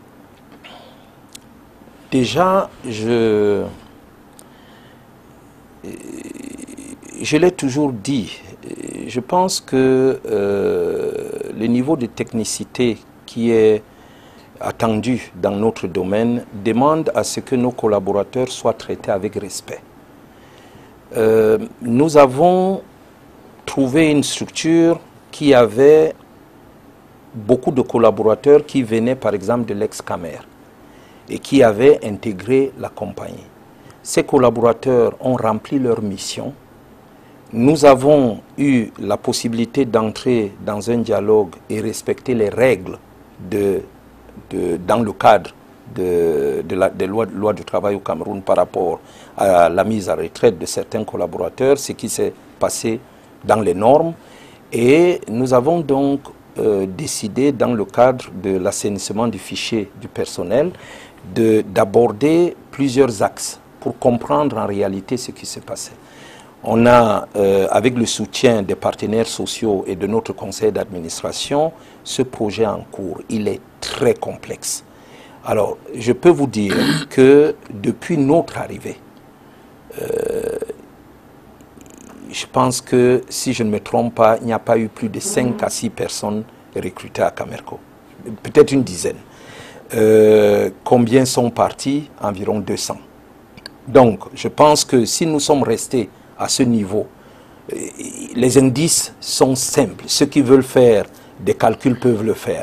déjà, je, je l'ai toujours dit, je pense que euh, le niveau de technicité qui est attendu dans notre domaine demande à ce que nos collaborateurs soient traités avec respect. Euh, nous avons trouvé une structure qui avait beaucoup de collaborateurs qui venaient par exemple de l'ex-Camer et qui avaient intégré la compagnie. Ces collaborateurs ont rempli leur mission. Nous avons eu la possibilité d'entrer dans un dialogue et respecter les règles de De, dans le cadre de, de la, des lois, lois du travail au Cameroun par rapport à la mise à retraite de certains collaborateurs, ce qui s'est passé dans les normes. Et nous avons donc euh, décidé, dans le cadre de l'assainissement du fichier du personnel, d'aborder plusieurs axes pour comprendre en réalité ce qui s'est passé. On a, euh, avec le soutien des partenaires sociaux et de notre conseil d'administration, ce projet en cours. Il est très complexe. Alors, je peux vous dire que depuis notre arrivée, euh, je pense que, si je ne me trompe pas, il n'y a pas eu plus de cinq à six personnes recrutées à Camerco. Peut-être une dizaine. Euh, combien sont partis? Environ deux cents. Donc, je pense que si nous sommes restés à ce niveau, les indices sont simples. Ceux qui veulent faire des calculs peuvent le faire.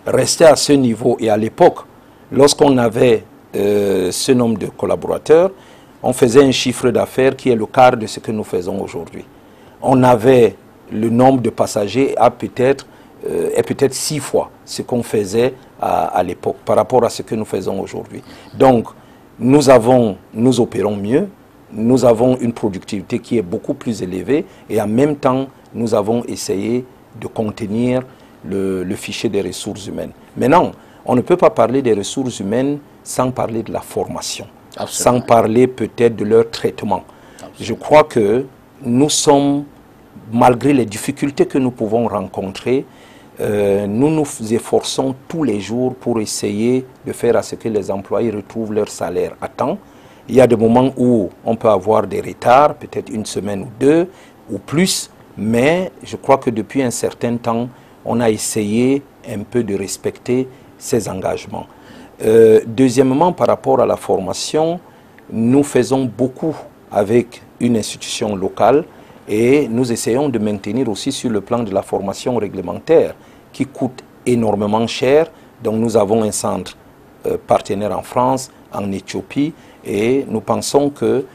rester à ce niveau. Et à l'époque, lorsqu'on avait euh, ce nombre de collaborateurs, on faisait un chiffre d'affaires qui est le quart de ce que nous faisons aujourd'hui. On avait le nombre de passagers à peut-être euh, est peut-être six fois ce qu'on faisait à, à l'époque par rapport à ce que nous faisons aujourd'hui. Donc, nous avons, nous opérons mieux, nous avons une productivité qui est beaucoup plus élevée et en même temps, nous avons essayé de contenir le, le fichier des ressources humaines. Maintenant, on ne peut pas parler des ressources humaines sans parler de la formation, Absolument. sans parler peut-être de leur traitement. Absolument. Je crois que nous sommes, malgré les difficultés que nous pouvons rencontrer, euh, nous nous efforçons tous les jours pour essayer de faire à ce que les employés retrouvent leur salaire à temps. Il y a des moments où on peut avoir des retards, peut-être une semaine ou deux, ou plus, mais je crois que depuis un certain temps, on a essayé un peu de respecter ces engagements. Euh, deuxièmement, par rapport à la formation, nous faisons beaucoup avec une institution locale et nous essayons de maintenir aussi sur le plan de la formation réglementaire qui coûte énormément cher. Donc nous avons un centre euh, partenaire en France, en Éthiopie, et nous pensons que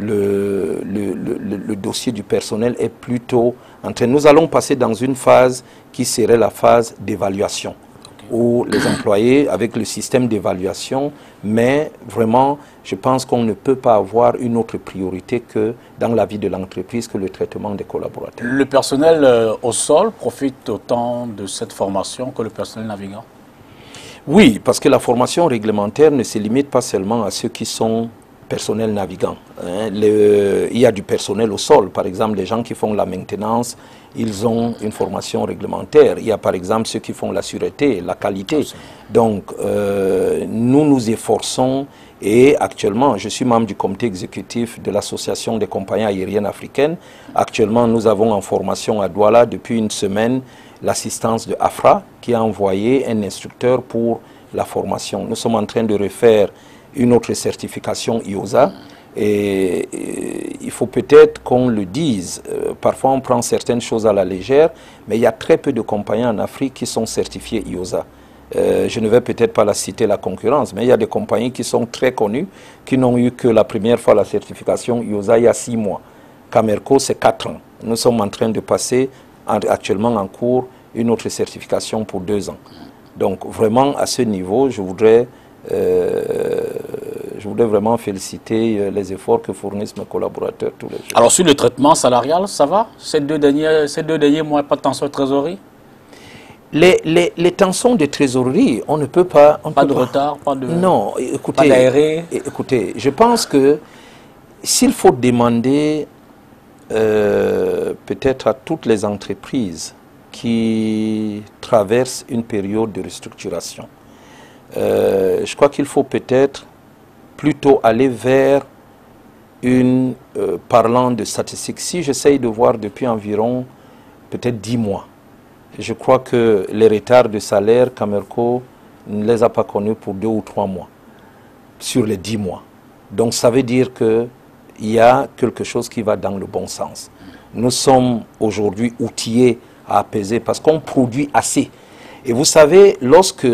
le, le, le, le dossier du personnel est plutôt en train. Nous allons passer dans une phase qui serait la phase d'évaluation, okay. où les employés, avec le système d'évaluation, mais vraiment, je pense qu'on ne peut pas avoir une autre priorité que dans la vie de l'entreprise que le traitement des collaborateurs. Le personnel euh, au sol profite autant de cette formation que le personnel navigant? Oui, parce que la formation réglementaire ne se limite pas seulement à ceux qui sont personnels navigants. Hein. Le, il y a du personnel au sol, par exemple, les gens qui font la maintenance, ils ont une formation réglementaire. Il y a par exemple ceux qui font la sûreté, la qualité. Absolument. Donc, euh, nous nous efforçons et actuellement, je suis membre du comité exécutif de l'association des compagnies aériennes africaines. Actuellement, nous avons en formation à Douala depuis une semaine l'assistance de AFRA qui a envoyé un instructeur pour la formation. Nous sommes en train de refaire une autre certification I O S A et, et il faut peut-être qu'on le dise. Euh, parfois on prend certaines choses à la légère, mais il y a très peu de compagnies en Afrique qui sont certifiées I O S A. Euh, je ne vais peut-être pas la citer la concurrence, mais il y a des compagnies qui sont très connues, qui n'ont eu que la première fois la certification I O S A il y a six mois. Camerco, c'est quatre ans. Nous sommes en train de passer en, actuellement en cours une autre certification pour deux ans. Donc vraiment à ce niveau, je voudrais, euh, je voudrais vraiment féliciter les efforts que fournissent mes collaborateurs tous les jours. Alors sur le traitement salarial, ça va? Ces deux derniers, ces deux derniers mois, pas de tension de trésorerie? Les, les, les tensions de trésorerie, on ne peut pas... On pas peut de pas, retard, pas de... Non, écoutez, pas d'aéré. Écoutez, je pense que s'il faut demander euh, peut-être à toutes les entreprises qui traversent une période de restructuration, euh, je crois qu'il faut peut-être plutôt aller vers une... Euh, parlant de statistiques, si j'essaye de voir depuis environ peut-être dix mois, je crois que les retards de salaire, Camerco ne les a pas connus pour deux ou trois mois, sur les dix mois. Donc ça veut dire qu'il y a quelque chose qui va dans le bon sens. Nous sommes aujourd'hui outillés à apaiser parce qu'on produit assez. Et vous savez, lorsque,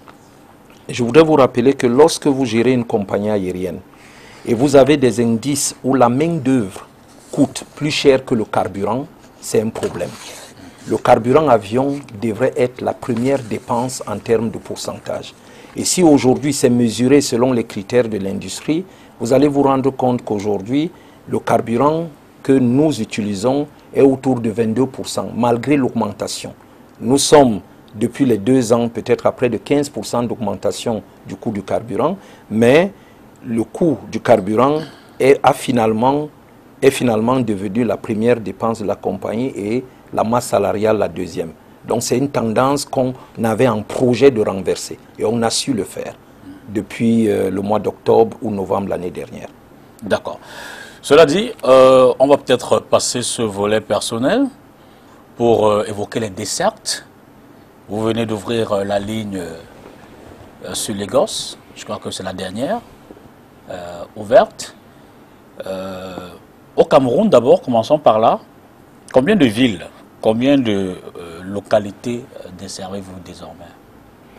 je voudrais vous rappeler que lorsque vous gérez une compagnie aérienne et vous avez des indices où la main-d'œuvre coûte plus cher que le carburant, c'est un problème. Le carburant avion devrait être la première dépense en termes de pourcentage. Et si aujourd'hui c'est mesuré selon les critères de l'industrie, vous allez vous rendre compte qu'aujourd'hui, le carburant que nous utilisons est autour de vingt-deux pour cent, malgré l'augmentation. Nous sommes, depuis les deux ans, peut-être à près de quinze pour cent d'augmentation du coût du carburant, mais le coût du carburant est, a finalement, est finalement devenu la première dépense de la compagnie et la masse salariale la deuxième. Donc c'est une tendance qu'on avait en projet de renverser et on a su le faire depuis euh, le mois d'octobre ou novembre l'année dernière. D'accord. Cela dit, euh, on va peut-être passer ce volet personnel pour euh, évoquer les dessertes. Vous venez d'ouvrir euh, la ligne euh, sur Lagos, je crois que c'est la dernière, euh, ouverte. Euh, au Cameroun d'abord, commençons par là. Combien de villes, combien de euh, localités euh, desservez-vous désormais?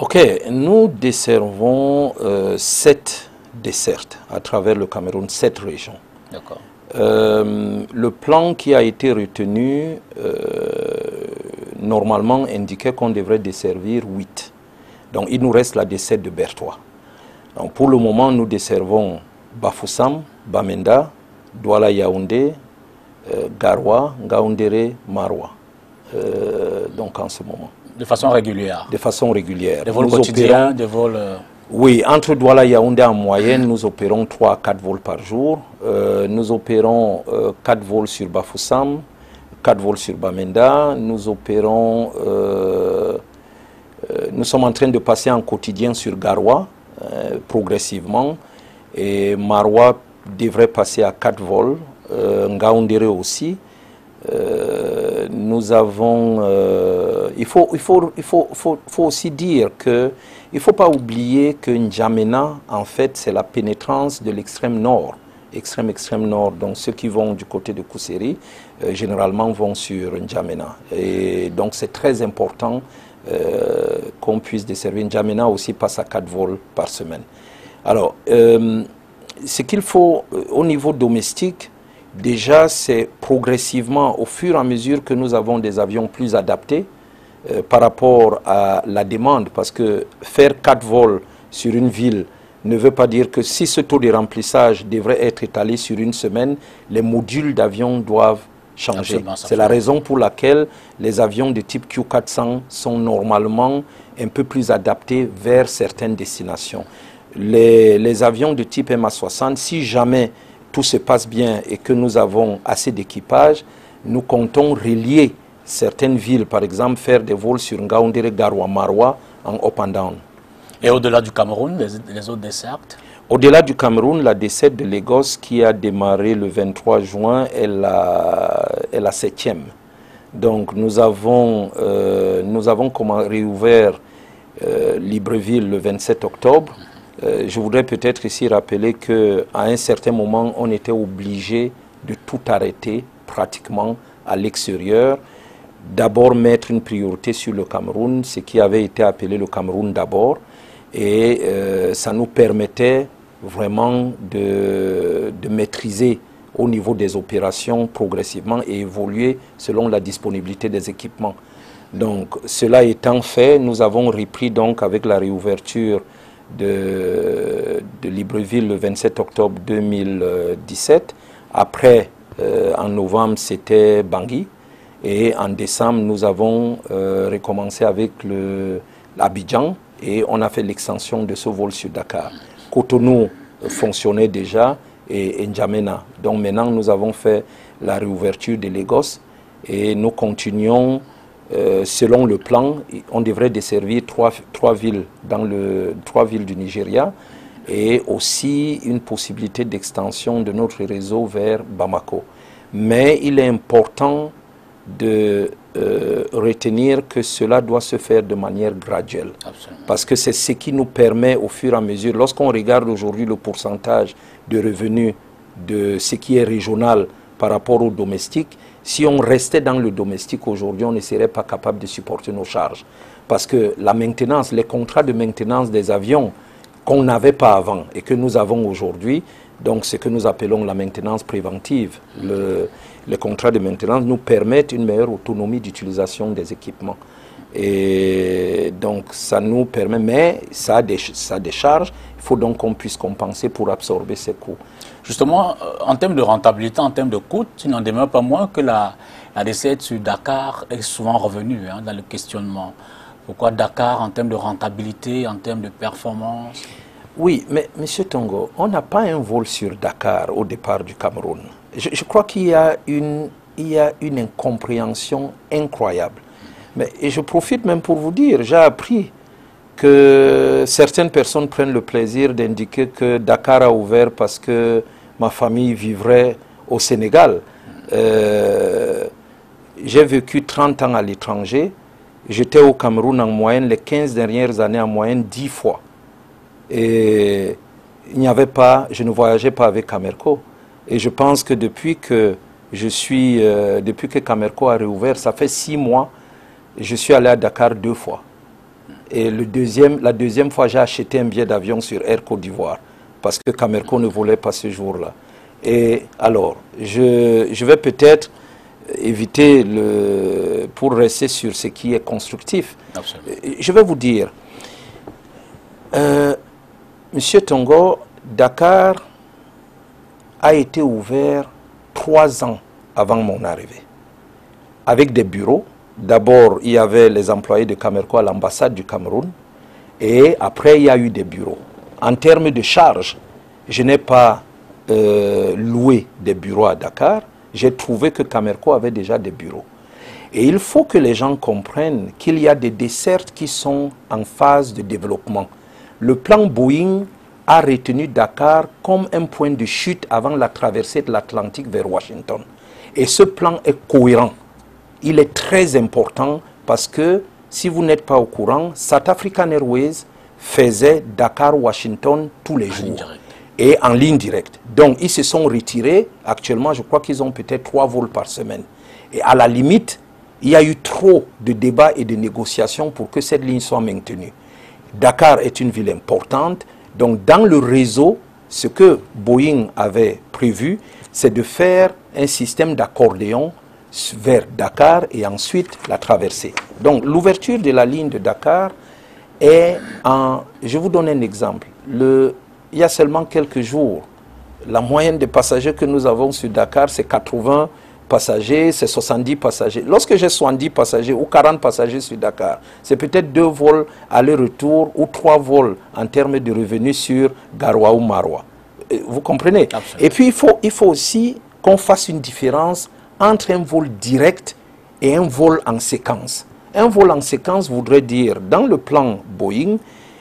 Ok, nous desservons euh, sept dessertes à travers le Cameroun, sept régions. D'accord. Euh, le plan qui a été retenu, euh, normalement, indiquait qu'on devrait desservir huit. Donc, il nous reste la desserte de Bertois. Donc, pour le moment, nous desservons Bafoussam, Bamenda, Douala Yaoundé, euh, Garoua, Ngaoundéré, Maroua. Euh, donc, en ce moment. De façon régulière. De façon régulière. Des vols nous quotidiens, opérons, des vols... Euh... Oui, entre Douala et Yaoundé en moyenne, nous opérons trois à quatre vols par jour. Euh, nous opérons euh, quatre vols sur Bafoussam, quatre vols sur Bamenda. Nous opérons... Euh, euh, nous sommes en train de passer en quotidien sur Garoua, euh, progressivement. Et Maroua devrait passer à quatre vols. Euh, Ngaoundéré aussi. Euh, nous avons... Euh, il faut, il faut, il faut, faut, faut aussi dire que il ne faut pas oublier que N'Djamena, en fait, c'est la pénétrance de l'extrême nord. Extrême, extrême nord. Donc, ceux qui vont du côté de Kousséri, euh, généralement, vont sur N'Djamena. Et donc, c'est très important euh, qu'on puisse desservir. N'Djamena aussi passe à quatre vols par semaine. Alors, euh, ce qu'il faut, euh, au niveau domestique, déjà, c'est progressivement, au fur et à mesure que nous avons des avions plus adaptés, Euh, par rapport à la demande, parce que faire quatre vols sur une ville ne veut pas dire que si ce taux de remplissage devrait être étalé sur une semaine, les modules d'avion doivent changer. C'est la raison pour laquelle les avions de type Q quatre cents sont normalement un peu plus adaptés vers certaines destinations. Les, les avions de type M A soixante, si jamais tout se passe bien et que nous avons assez d'équipage, nous comptons relier certaines villes, par exemple, faire des vols sur Ngaoundéré, Garoua, Maroua en up and down. Et au-delà du Cameroun, les, les autres dessertes? Au-delà du Cameroun, la desserte de Lagos qui a démarré le vingt-trois juin est la, est la septième. Donc nous avons, euh, nous avons comment, réouvert euh, Libreville le vingt-sept octobre. Euh, je voudrais peut-être ici rappeler qu'à un certain moment, on était obligé de tout arrêter pratiquement à l'extérieur. D'abord mettre une priorité sur le Cameroun, ce qui avait été appelé le Cameroun d'abord. Et euh, ça nous permettait vraiment de, de maîtriser au niveau des opérations progressivement et évoluer selon la disponibilité des équipements. Donc cela étant fait, nous avons repris donc avec la réouverture de, de Libreville le vingt-sept octobre deux mille dix-sept. Après, euh, en novembre, c'était Bangui. Et en décembre, nous avons euh, recommencé avec l'Abidjan et on a fait l'extension de ce vol sur Dakar. Cotonou fonctionnait déjà et, et N'Djamena. Donc maintenant, nous avons fait la réouverture de Lagos et nous continuons euh, selon le plan. On devrait desservir trois, trois, villes dans le, trois villes du Nigeria et aussi une possibilité d'extension de notre réseau vers Bamako. Mais il est important de euh, retenir que cela doit se faire de manière graduelle. Absolument. Parce que c'est ce qui nous permet au fur et à mesure, lorsqu'on regarde aujourd'hui le pourcentage de revenus de ce qui est régional par rapport au domestique, si on restait dans le domestique aujourd'hui, on ne serait pas capable de supporter nos charges. Parce que la maintenance, les contrats de maintenance des avions qu'on n'avait pas avant et que nous avons aujourd'hui, donc ce que nous appelons la maintenance préventive, le, les contrats de maintenance nous permettent une meilleure autonomie d'utilisation des équipements. Et donc ça nous permet, mais ça a des, ça a des charges, il faut donc qu'on puisse compenser pour absorber ces coûts. Justement, en termes de rentabilité, en termes de coûts, il n'en demeure pas moins que la, la desserte sur Dakar est souvent revenue hein, dans le questionnement. Pourquoi Dakar en termes de rentabilité, en termes de performance? Oui, mais M. Tongo, on n'a pas un vol sur Dakar au départ du Cameroun. Je, je crois qu'il y a une, il y a une incompréhension incroyable. Mais, et je profite même pour vous dire, j'ai appris que certaines personnes prennent le plaisir d'indiquer que Dakar a ouvert parce que ma famille vivrait au Sénégal. Euh, j'ai vécu trente ans à l'étranger. J'étais au Cameroun en moyenne, les quinze dernières années en moyenne, dix fois. Et il n'y avait pas, je ne voyageais pas avec Camerco. Et je pense que depuis que je suis, euh, depuis que Camerco a réouvert, ça fait six mois, je suis allé à Dakar deux fois. Et le deuxième, la deuxième fois, j'ai acheté un billet d'avion sur Air Côte d'Ivoire parce que Camerco ne volait pas ce jour-là. Et alors, je, je vais peut-être éviter, le, pour rester sur ce qui est constructif. Absolument. Je vais vous dire, euh, Monsieur Tongo, Dakar a été ouvert trois ans avant mon arrivée, avec des bureaux. D'abord, il y avait les employés de Camerco à l'ambassade du Cameroun, et après, il y a eu des bureaux. En termes de charges, je n'ai pas euh, loué des bureaux à Dakar. J'ai trouvé que Camerco avait déjà des bureaux. Et il faut que les gens comprennent qu'il y a des dessertes qui sont en phase de développement. Le plan Boeing a retenu Dakar comme un point de chute avant la traversée de l'Atlantique vers Washington. Et ce plan est cohérent. Il est très important parce que, si vous n'êtes pas au courant, South African Airways faisait Dakar-Washington tous les jours. Et en ligne directe. Donc, ils se sont retirés. Actuellement, je crois qu'ils ont peut-être trois vols par semaine. Et à la limite, il y a eu trop de débats et de négociations pour que cette ligne soit maintenue. Dakar est une ville importante. Donc, dans le réseau, ce que Boeing avait prévu, c'est de faire un système d'accordéon vers Dakar et ensuite la traversée. Donc, l'ouverture de la ligne de Dakar est en... Je vous donne un exemple. Le... Il y a seulement quelques jours, la moyenne des passagers que nous avons sur Dakar, c'est quatre-vingts passagers, c'est soixante-dix passagers. Lorsque j'ai soixante-dix passagers ou quarante passagers sur Dakar, c'est peut-être deux vols aller-retour ou trois vols en termes de revenus sur Garoua ou Maroua. Vous comprenez? Absolument. Et puis, il faut, il faut aussi qu'on fasse une différence entre un vol direct et un vol en séquence. Un vol en séquence voudrait dire, dans le plan Boeing,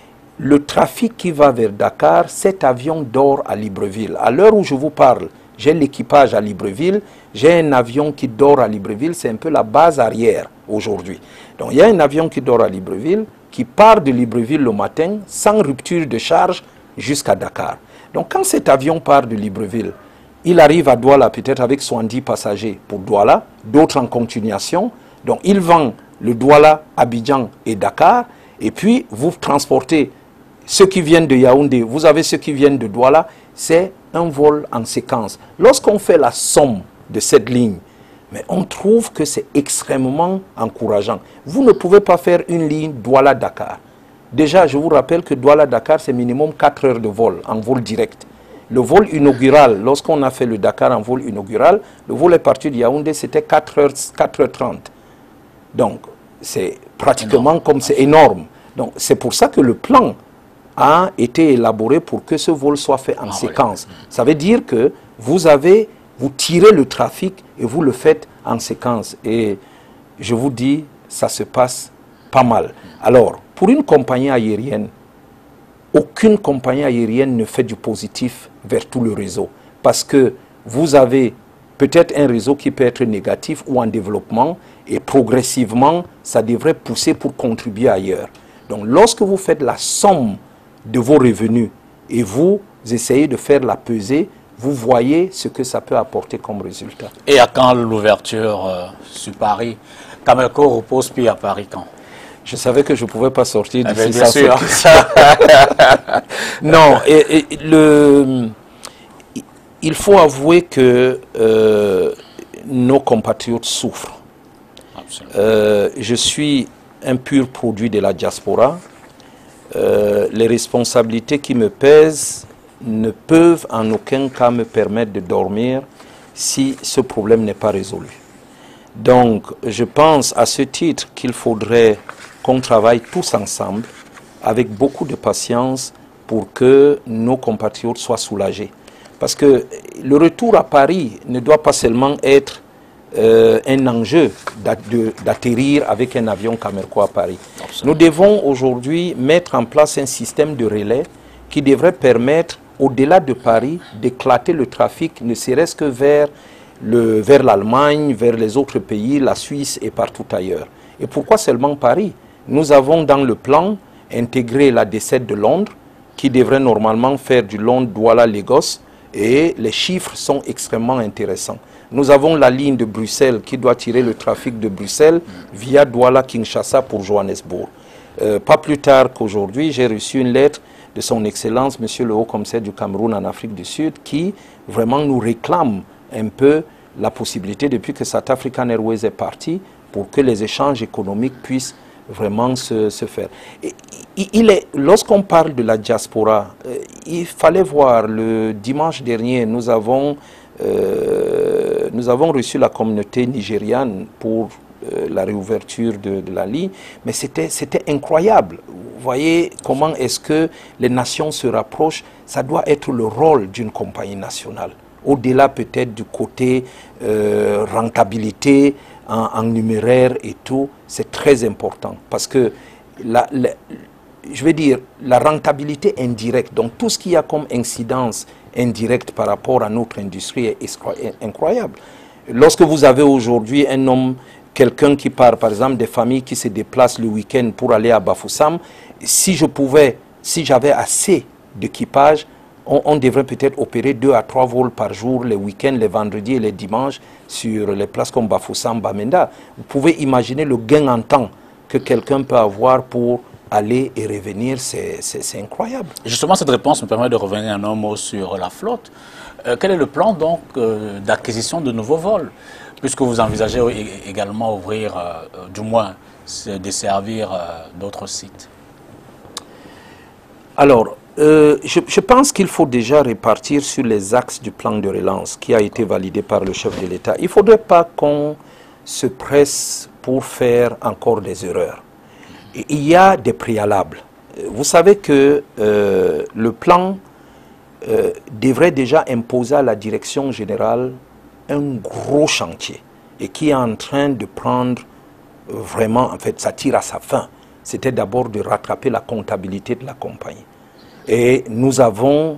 le trafic qui va vers Dakar, cet avion dort à Libreville. À l'heure où je vous parle, j'ai l'équipage à Libreville, j'ai un avion qui dort à Libreville, c'est un peu la base arrière aujourd'hui. Donc il y a un avion qui dort à Libreville, qui part de Libreville le matin, sans rupture de charge, jusqu'à Dakar. Donc quand cet avion part de Libreville, il arrive à Douala peut-être avec soixante-dix passagers pour Douala, d'autres en continuation. Donc il vend le Douala, Abidjan et Dakar, et puis vous transportez ceux qui viennent de Yaoundé, vous avez ceux qui viennent de Douala, c'est un vol en séquence. Lorsqu'on fait la somme de cette ligne, mais on trouve que c'est extrêmement encourageant. Vous ne pouvez pas faire une ligne Douala-Dakar. Déjà, je vous rappelle que Douala-Dakar, c'est minimum quatre heures de vol, en vol direct. Le vol inaugural, lorsqu'on a fait le Dakar en vol inaugural, le vol est parti de Yaoundé, c'était quatre heures trente. Donc, c'est pratiquement énorme. Comme c'est énorme. Donc, c'est pour ça que le plan a été élaboré pour que ce vol soit fait en ah, séquence. Oui. Ça veut dire que vous avez, vous tirez le trafic et vous le faites en séquence. Et je vous dis, ça se passe pas mal. Alors, pour une compagnie aérienne, aucune compagnie aérienne ne fait du positif vers tout le réseau. Parce que vous avez peut-être un réseau qui peut être négatif ou en développement et progressivement, ça devrait pousser pour contribuer ailleurs. Donc, lorsque vous faites la somme de vos revenus et vous essayez de faire la pesée, vous voyez ce que ça peut apporter comme résultat. Et à quand l'ouverture euh, sur Paris? Camerco repose puis à Paris quand? Je savais que je ne pouvais pas sortir d'ici. Eh bien sûr. Non, et, et le, il faut avouer que euh, nos compatriotes souffrent. Euh, je suis un pur produit de la diaspora. Euh, les responsabilités qui me pèsent ne peuvent en aucun cas me permettre de dormir si ce problème n'est pas résolu. Donc, je pense à ce titre qu'il faudrait qu'on travaille tous ensemble avec beaucoup de patience pour que nos compatriotes soient soulagés. Parce que le retour à Paris ne doit pas seulement être euh, un enjeu d'atterrir avec un avion Camerco à Paris. Absolument. Nous devons aujourd'hui mettre en place un système de relais qui devrait permettre, au-delà de Paris, d'éclater le trafic, ne serait-ce que vers le, vers l'Allemagne, vers les autres pays, la Suisse et partout ailleurs. Et pourquoi seulement Paris? Nous avons dans le plan intégré la D sept de Londres, qui devrait normalement faire du Londres-Douala-Lagos, et les chiffres sont extrêmement intéressants. Nous avons la ligne de Bruxelles qui doit tirer le trafic de Bruxelles via Douala-Kinshasa pour Johannesburg. Euh, pas plus tard qu'aujourd'hui, j'ai reçu une lettre de son Excellence, Monsieur le Haut-Commissaire du Cameroun en Afrique du Sud, qui vraiment nous réclame un peu la possibilité, depuis que South African Airways est parti, pour que les échanges économiques puissent vraiment se, se faire. Et, il est, lorsqu'on parle de la diaspora, euh, il fallait voir, le dimanche dernier, nous avons, euh, nous avons reçu la communauté nigériane pour euh, la réouverture de, de la ligne, mais c'était c'était incroyable. Vous voyez comment est-ce que les nations se rapprochent, ça doit être le rôle d'une compagnie nationale. Au-delà peut-être du côté euh, rentabilité en, en numéraire et tout, c'est très important parce que la, la, je veux dire la rentabilité indirecte, donc tout ce qu'il y a comme incidence indirecte par rapport à notre industrie est, est incroyable. Lorsque vous avez aujourd'hui un homme, quelqu'un qui part, par exemple des familles qui se déplacent le week-end pour aller à Bafoussam, si je pouvais, si j'avais assez d'équipage, On, on devrait peut-être opérer deux à trois vols par jour, les week-ends, les vendredis et les dimanches, sur les places comme Bafoussam, Bamenda. Vous pouvez imaginer le gain en temps que quelqu'un peut avoir pour aller et revenir, c'est incroyable. Justement, cette réponse me permet de revenir un mot sur la flotte. Euh, quel est le plan donc euh, d'acquisition de nouveaux vols, puisque vous envisagez également ouvrir, euh, du moins, desservir euh, d'autres sites? Alors, Euh, je, je pense qu'il faut déjà répartir sur les axes du plan de relance qui a été validé par le chef de l'État. Il ne faudrait pas qu'on se presse pour faire encore des erreurs. Et il y a des préalables. Vous savez que euh, le plan euh, devrait déjà imposer à la direction générale un gros chantier et qui est en train de prendre vraiment, en fait, ça tire à sa fin. C'était d'abord de rattraper la comptabilité de la compagnie. Et nous avons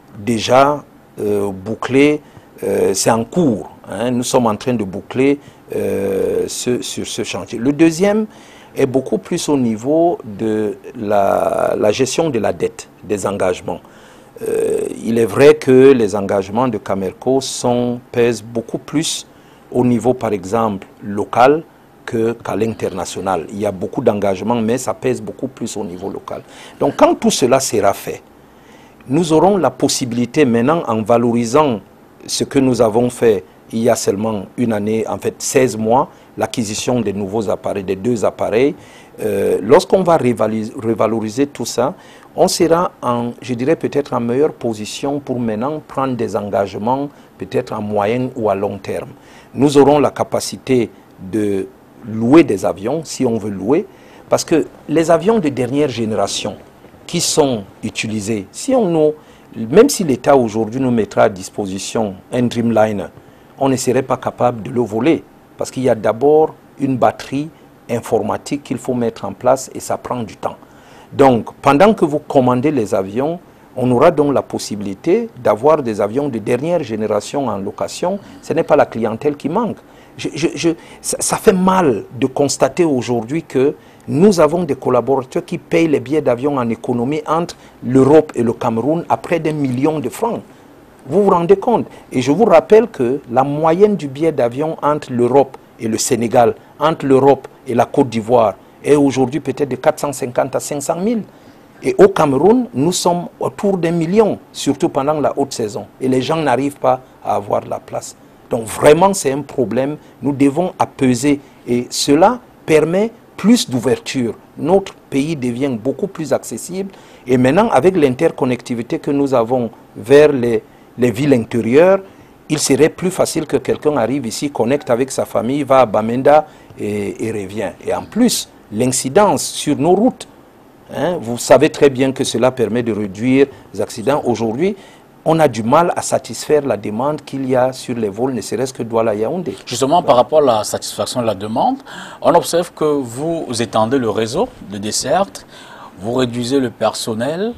déjà euh, bouclé, euh, c'est en cours, hein, nous sommes en train de boucler euh, ce, sur ce chantier. Le deuxième est beaucoup plus au niveau de la, la gestion de la dette, des engagements. Euh, il est vrai que les engagements de Camerco sont, pèsent beaucoup plus au niveau, par exemple, local, qu'à l'international. Il y a beaucoup d'engagements, mais ça pèse beaucoup plus au niveau local. Donc quand tout cela sera fait, nous aurons la possibilité maintenant, en valorisant ce que nous avons fait il y a seulement une année, en fait seize mois, l'acquisition des nouveaux appareils, des deux appareils, euh, lorsqu'on va revaloriser tout ça, on sera, en, je dirais peut-être en meilleure position pour maintenant prendre des engagements peut-être à moyen ou à long terme. Nous aurons la capacité de louer des avions, si on veut louer, parce que les avions de dernière génération qui sont utilisés, si on nous, même si l'État aujourd'hui nous mettra à disposition un Dreamliner, on ne serait pas capable de le voler, parce qu'il y a d'abord une batterie informatique qu'il faut mettre en place et ça prend du temps. Donc, pendant que vous commandez les avions, on aura donc la possibilité d'avoir des avions de dernière génération en location. Ce n'est pas la clientèle qui manque. Je, je, je, ça, ça fait mal de constater aujourd'hui que nous avons des collaborateurs qui payent les billets d'avion en économie entre l'Europe et le Cameroun à près d'un million de francs. Vous vous rendez compte? Et je vous rappelle que la moyenne du billet d'avion entre l'Europe et le Sénégal, entre l'Europe et la Côte d'Ivoire, est aujourd'hui peut-être de quatre cent cinquante à cinq cent mille. Et au Cameroun, nous sommes autour d'un million, surtout pendant la haute saison. Et les gens n'arrivent pas à avoir la place. Donc vraiment, c'est un problème. Nous devons apaiser. Et cela permet plus d'ouverture. Notre pays devient beaucoup plus accessible. Et maintenant, avec l'interconnectivité que nous avons vers les, les villes intérieures, il serait plus facile que quelqu'un arrive ici, connecte avec sa famille, va à Bamenda et, et revient. Et en plus, l'incidence sur nos routes, hein, vous savez très bien que cela permet de réduire les accidents. Aujourd'hui, on a du mal à satisfaire la demande qu'il y a sur les vols, ne serait-ce que Douala-Yaoundé. Justement, par rapport à la satisfaction de la demande, on observe que vous étendez le réseau de desserte, vous réduisez le personnel,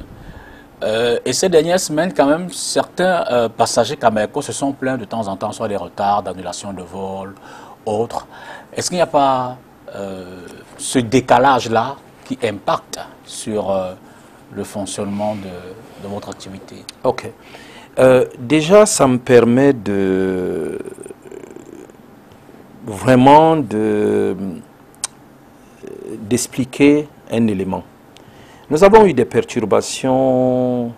euh, et ces dernières semaines, quand même, certains euh, passagers Camerco se sont plaints de temps en temps, soit des retards, d'annulation de vol, autres. Est-ce qu'il n'y a pas euh, ce décalage-là qui impacte sur euh, le fonctionnement de, de votre activité? Ok. Euh, déjà, ça me permet de vraiment de d'expliquer un élément. Nous avons eu des perturbations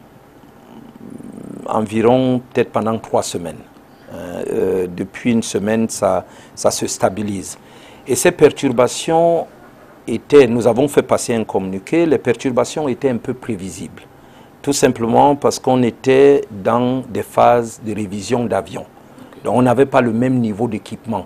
environ peut-être pendant trois semaines. Euh, depuis une semaine, ça, ça se stabilise. Et ces perturbations étaient, nous avons fait passer un communiqué, les perturbations étaient un peu prévisibles. Tout simplement parce qu'on était dans des phases de révision d'avions. Donc on n'avait pas le même niveau d'équipement.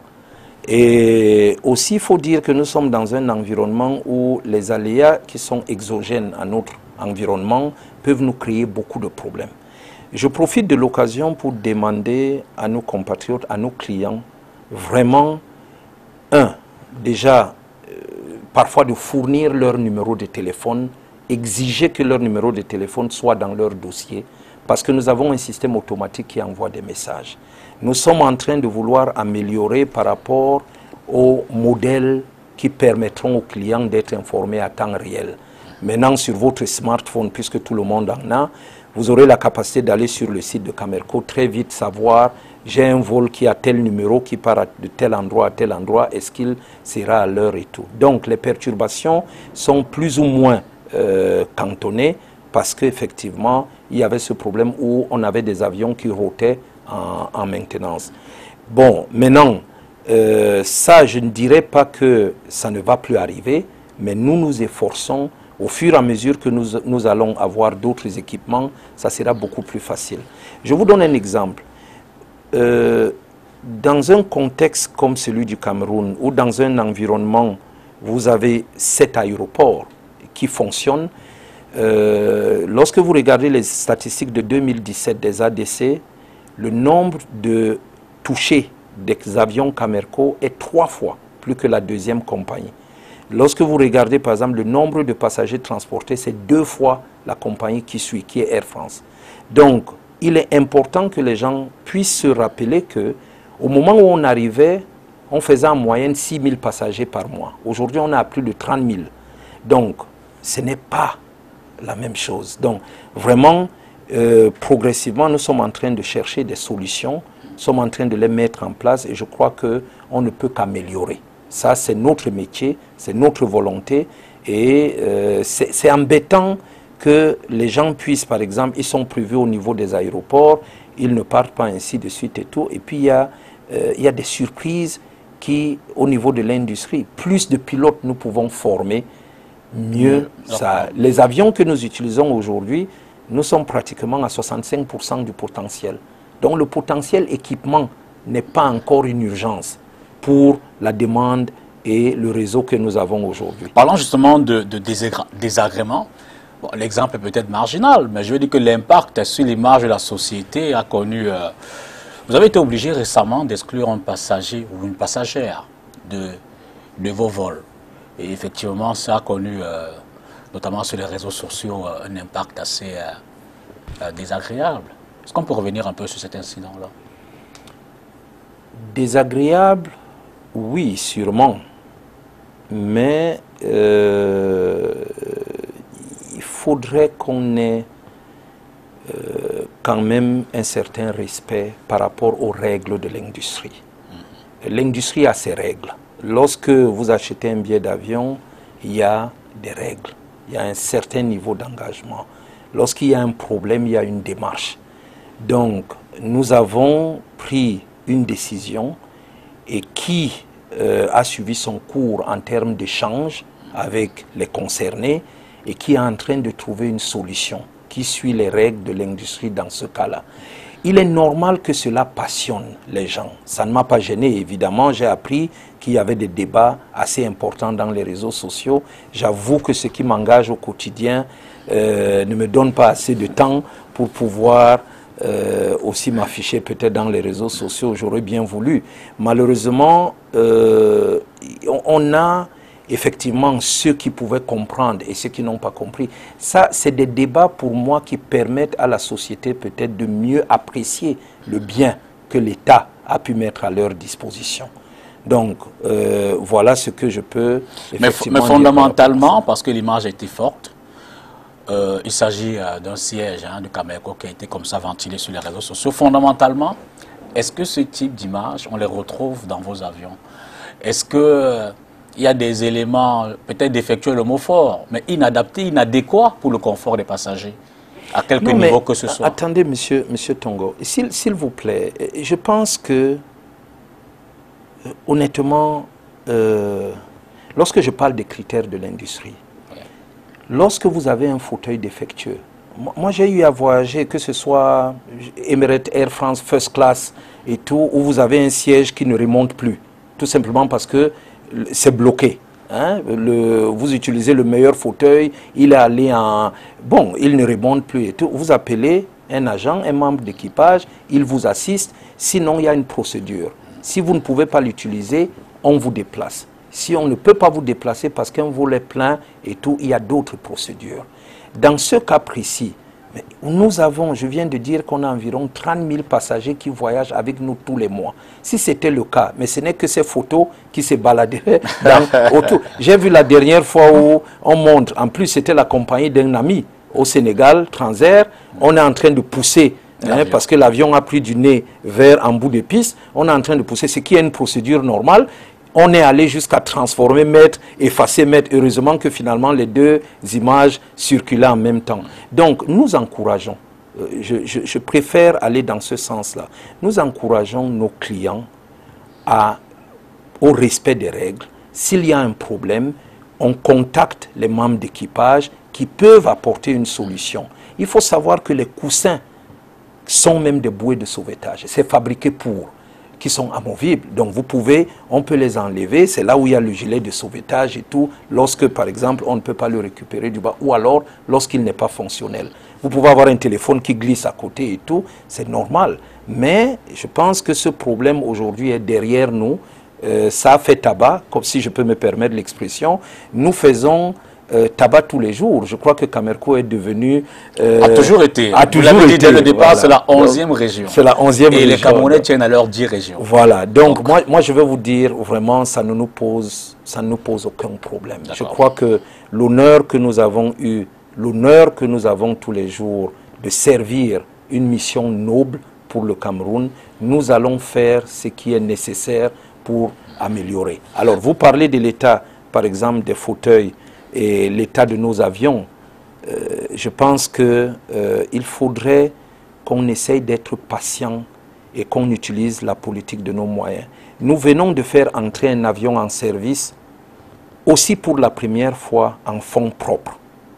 Et aussi, il faut dire que nous sommes dans un environnement où les aléas qui sont exogènes à notre environnement peuvent nous créer beaucoup de problèmes. Je profite de l'occasion pour demander à nos compatriotes, à nos clients, vraiment, un, déjà, euh, parfois de fournir leur numéro de téléphone, exiger que leur numéro de téléphone soit dans leur dossier, parce que nous avons un système automatique qui envoie des messages. Nous sommes en train de vouloir améliorer par rapport aux modèles qui permettront aux clients d'être informés à temps réel. Maintenant, sur votre smartphone, puisque tout le monde en a, vous aurez la capacité d'aller sur le site de Camerco, très vite savoir, j'ai un vol qui a tel numéro, qui part de tel endroit à tel endroit, est-ce qu'il sera à l'heure et tout. Donc, les perturbations sont plus ou moins euh, cantonnées, parce qu'effectivement, il y avait ce problème où on avait des avions qui rôtaient en, en maintenance. Bon, maintenant, euh, ça, je ne dirais pas que ça ne va plus arriver, mais nous nous efforçons, au fur et à mesure que nous, nous allons avoir d'autres équipements, ça sera beaucoup plus facile. Je vous donne un exemple. Euh, dans un contexte comme celui du Cameroun, ou dans un environnement, vous avez sept aéroports qui fonctionnent. Euh, lorsque vous regardez les statistiques de deux mille dix-sept des A D C, le nombre de touchés des avions Camerco est trois fois plus que la deuxième compagnie. Lorsque vous regardez par exemple le nombre de passagers transportés, c'est deux fois la compagnie qui suit, qui est Air France. Donc, il est important que les gens puissent se rappeler que au moment où on arrivait, on faisait en moyenne six mille passagers par mois. Aujourd'hui, on a plus de trente mille. Donc, ce n'est pas la même chose. Donc, vraiment, euh, progressivement, nous sommes en train de chercher des solutions, nous sommes en train de les mettre en place et je crois qu'on ne peut qu'améliorer. Ça, c'est notre métier, c'est notre volonté et euh, c'est embêtant que les gens puissent, par exemple, ils sont prévus au niveau des aéroports, ils ne partent pas ainsi de suite et tout. Et puis, il y a, euh, il y a des surprises qui, au niveau de l'industrie, plus de pilotes nous pouvons former, mieux ça. Les avions que nous utilisons aujourd'hui, nous sommes pratiquement à soixante-cinq pour cent du potentiel. Donc le potentiel équipement n'est pas encore une urgence pour la demande et le réseau que nous avons aujourd'hui. Parlons justement de, de désagréments. Bon, l'exemple est peut-être marginal, mais je veux dire que l'impact sur l'image de la société a connu... Euh, vous avez été obligé récemment d'exclure un passager ou une passagère de, de vos vols. Et effectivement, ça a connu, euh, notamment sur les réseaux sociaux, euh, un impact assez euh, euh, désagréable. Est-ce qu'on peut revenir un peu sur cet incident-là? Désagréable, oui, sûrement. Mais euh, il faudrait qu'on ait euh, quand même un certain respect par rapport aux règles de l'industrie. Mm-hmm. L'industrie a ses règles. Lorsque vous achetez un billet d'avion, il y a des règles, il y a un certain niveau d'engagement. Lorsqu'il y a un problème, il y a une démarche. Donc, nous avons pris une décision et qui euh, a suivi son cours en termes d'échange avec les concernés et qui est en train de trouver une solution qui suit les règles de l'industrie dans ce cas-là. Il est normal que cela passionne les gens. Ça ne m'a pas gêné, évidemment. J'ai appris qu'il y avait des débats assez importants dans les réseaux sociaux. J'avoue que ce qui m'engage au quotidien euh, ne me donne pas assez de temps pour pouvoir euh, aussi m'afficher peut-être dans les réseaux sociaux. J'aurais bien voulu. Malheureusement, euh, on, on a... effectivement, ceux qui pouvaient comprendre et ceux qui n'ont pas compris. Ça, c'est des débats pour moi qui permettent à la société peut-être de mieux apprécier le bien que l'État a pu mettre à leur disposition. Donc, euh, voilà ce que je peux effectivement mais, mais fondamentalement, parce que l'image a été forte, euh, il s'agit euh, d'un siège hein, de Camerco qui a été comme ça ventilé sur les réseaux sociaux. Fondamentalement, est-ce que ce type d'image, on les retrouve dans vos avions? Est-ce que... il y a des éléments, peut-être défectueux, le mot fort, mais inadaptés, inadéquats pour le confort des passagers, à quelque non, niveau que ce soit. Attendez, monsieur, monsieur Tongo, s'il vous plaît, je pense que, honnêtement, euh, lorsque je parle des critères de l'industrie, ouais. Lorsque vous avez un fauteuil défectueux, moi j'ai eu à voyager, que ce soit Emirates Air France First Class et tout, où vous avez un siège qui ne remonte plus, tout simplement parce que c'est bloqué. Hein? Le, vous utilisez le meilleur fauteuil, il est allé en... Bon, il ne remonte plus et tout. Vous appelez un agent, un membre d'équipage, il vous assiste. Sinon, il y a une procédure. Si vous ne pouvez pas l'utiliser, on vous déplace. Si on ne peut pas vous déplacer parce qu'un vol est plein et tout, il y a d'autres procédures. Dans ce cas précis, nous avons, je viens de dire qu'on a environ trente mille passagers qui voyagent avec nous tous les mois. Si c'était le cas, mais ce n'est que ces photos qui se baladeraient dans, autour. J'ai vu la dernière fois où on montre, en plus c'était la compagnie d'un ami au Sénégal, Transair, on est en train de pousser, hein, parce que l'avion a pris du nez vers en bout de piste, on est en train de pousser, ce qui est une procédure normale. On est allé jusqu'à transformer, mettre, effacer, mettre. Heureusement que finalement les deux images circulaient en même temps. Donc nous encourageons, euh, je, je, je préfère aller dans ce sens-là, nous encourageons nos clients à, au respect des règles. S'il y a un problème, on contacte les membres d'équipage qui peuvent apporter une solution. Il faut savoir que les coussins sont même des bouées de sauvetage. C'est fabriqué pour, qui sont amovibles. Donc vous pouvez, on peut les enlever. C'est là où il y a le gilet de sauvetage et tout. Lorsque, par exemple, on ne peut pas le récupérer du bas. Ou alors, lorsqu'il n'est pas fonctionnel. Vous pouvez avoir un téléphone qui glisse à côté et tout. C'est normal. Mais je pense que ce problème aujourd'hui est derrière nous. Euh, ça fait tabac, comme si je peux me permettre l'expression. Nous faisons... Euh, tabac tous les jours. Je crois que Camerco est devenu... Euh, a toujours été. A toujours été. Dès le départ, voilà. C'est la onzième région. C'est la onzième région. Et les Camerounais tiennent à leurs dix régions. Voilà. Donc, Donc moi, moi, je vais vous dire, vraiment, ça ne nous pose, ça ne nous pose aucun problème. Je crois que l'honneur que nous avons eu, l'honneur que nous avons tous les jours de servir une mission noble pour le Cameroun, nous allons faire ce qui est nécessaire pour améliorer. Alors, vous parlez de l'état, par exemple, des fauteuils et l'état de nos avions. Euh, je pense qu'il euh, faudrait qu'on essaye d'être patient et qu'on utilise la politique de nos moyens. Nous venons de faire entrer un avion en service aussi pour la première fois en fonds propres.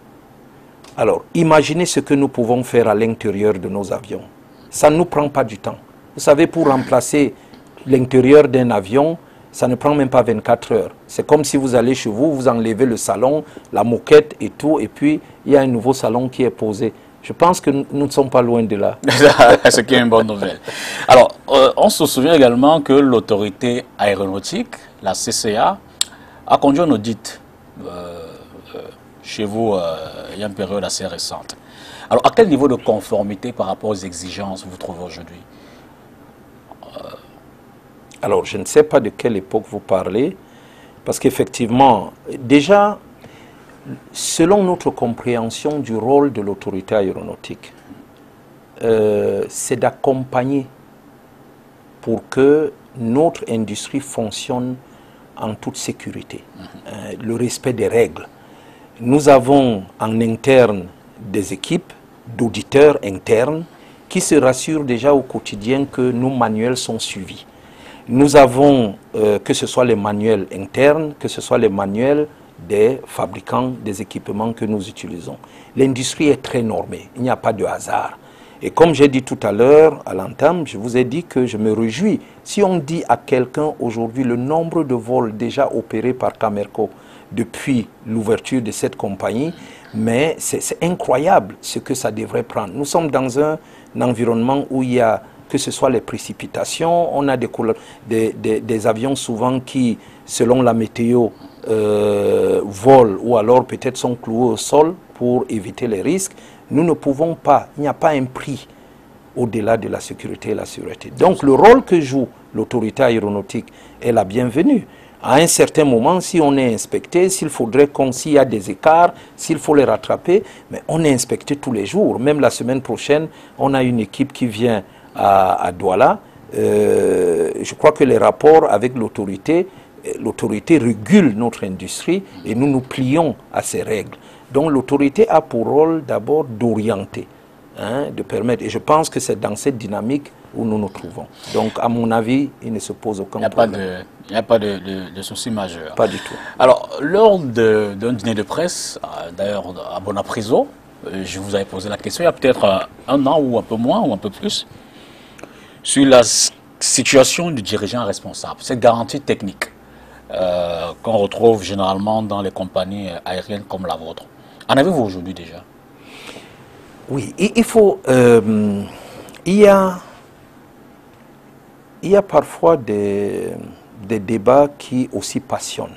Alors, imaginez ce que nous pouvons faire à l'intérieur de nos avions. Ça ne nous prend pas du temps. Vous savez, pour remplacer l'intérieur d'un avion, ça ne prend même pas vingt-quatre heures. C'est comme si vous allez chez vous, vous enlevez le salon, la moquette et tout, et puis il y a un nouveau salon qui est posé. Je pense que nous, nous ne sommes pas loin de là. Ce qui est une bonne nouvelle. Alors, euh, on se souvient également que l'autorité aéronautique, la C C A, a conduit un audit euh, euh, chez vous euh, il y a une période assez récente. Alors, à quel niveau de conformité par rapport aux exigences vous vous trouvez aujourd'hui? Alors, je ne sais pas de quelle époque vous parlez, parce qu'effectivement, déjà, selon notre compréhension du rôle de l'autorité aéronautique, euh, c'est d'accompagner pour que notre industrie fonctionne en toute sécurité, euh, le respect des règles. Nous avons en interne des équipes d'auditeurs internes qui se rassurent déjà au quotidien que nos manuels sont suivis. Nous avons, euh, que ce soit les manuels internes, que ce soit les manuels des fabricants des équipements que nous utilisons. L'industrie est très normée, il n'y a pas de hasard. Et comme j'ai dit tout à l'heure, à l'entame, je vous ai dit que je me réjouis. Si on dit à quelqu'un aujourd'hui le nombre de vols déjà opérés par Camerco depuis l'ouverture de cette compagnie, mais c'est incroyable ce que ça devrait prendre. Nous sommes dans un, un environnement où il y a, que ce soit les précipitations, on a des, des, des, des avions souvent qui, selon la météo, euh, volent ou alors peut-être sont cloués au sol pour éviter les risques. Nous ne pouvons pas, il n'y a pas un prix au-delà de la sécurité et la sûreté. Donc le rôle que joue l'autorité aéronautique est la bienvenue. À un certain moment, si on est inspecté, s'il faudrait qu'on, s'il y a des écarts, s'il faut les rattraper, mais on est inspecté tous les jours. Même la semaine prochaine, on a une équipe qui vient à, à Douala. Euh, je crois que les rapports avec l'autorité l'autorité régule notre industrie et nous nous plions à ces règles. Donc l'autorité a pour rôle d'abord d'orienter, hein, de permettre. Et je pense que c'est dans cette dynamique où nous nous trouvons. Donc à mon avis, il ne se pose aucun problème. Il n'y a pas de, de, de souci majeur. Pas du tout. Alors, lors d'un dîner de presse, d'ailleurs à Bonapriso, je vous avais posé la question, il y a peut-être un an ou un peu moins ou un peu plus, sur la situation du dirigeant responsable, cette garantie technique euh, qu'on retrouve généralement dans les compagnies aériennes comme la vôtre. En avez-vous aujourd'hui déjà? Oui, il faut... Euh, il, y a, il y a parfois des, des débats qui aussi passionnent.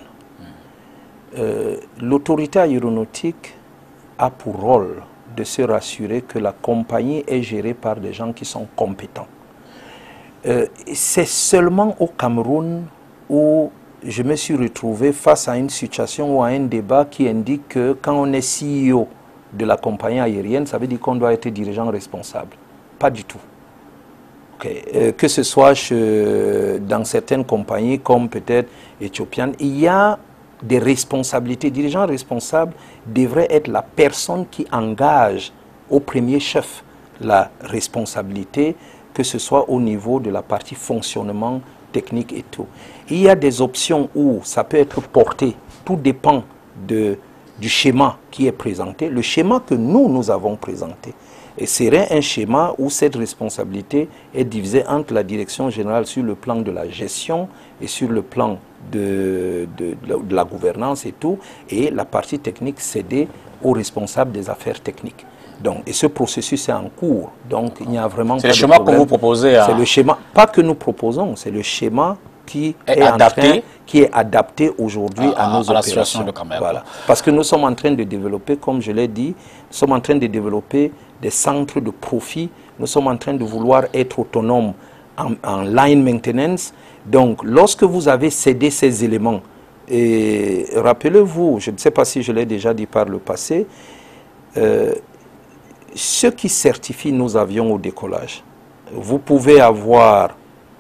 Euh, l'autorité aéronautique a pour rôle de se rassurer que la compagnie est gérée par des gens qui sont compétents. Euh, c'est seulement au Cameroun où je me suis retrouvé face à une situation ou à un débat qui indique que quand on est C E O de la compagnie aérienne, ça veut dire qu'on doit être dirigeant responsable. Pas du tout. Okay. Euh, que ce soit chez, dans certaines compagnies comme peut-être Ethiopian, il y a des responsabilités. Dirigeant responsable devrait être la personne qui engage au premier chef la responsabilité, que ce soit au niveau de la partie fonctionnement technique et tout. Il y a des options où ça peut être porté, tout dépend de, du schéma qui est présenté. Le schéma que nous, nous avons présenté et serait un schéma où cette responsabilité est divisée entre la direction générale sur le plan de la gestion et sur le plan de, de, de la gouvernance et tout, et la partie technique cédée aux responsables des affaires techniques. Donc, et ce processus est en cours, donc il n'y a vraiment pas de problème. C'est le schéma que vous proposez à... C'est le schéma, pas que nous proposons, c'est le schéma qui est, est adapté, en train, qui est adapté aujourd'hui à, à nos à la opérations. situation de Cameroun. Voilà. Parce que nous sommes en train de développer, comme je l'ai dit, nous sommes en train de développer des centres de profit, nous sommes en train de vouloir être autonomes en, en line maintenance. Donc, lorsque vous avez cédé ces éléments, et rappelez-vous, je ne sais pas si je l'ai déjà dit par le passé, euh, ceux qui certifient nos avions au décollage, vous pouvez avoir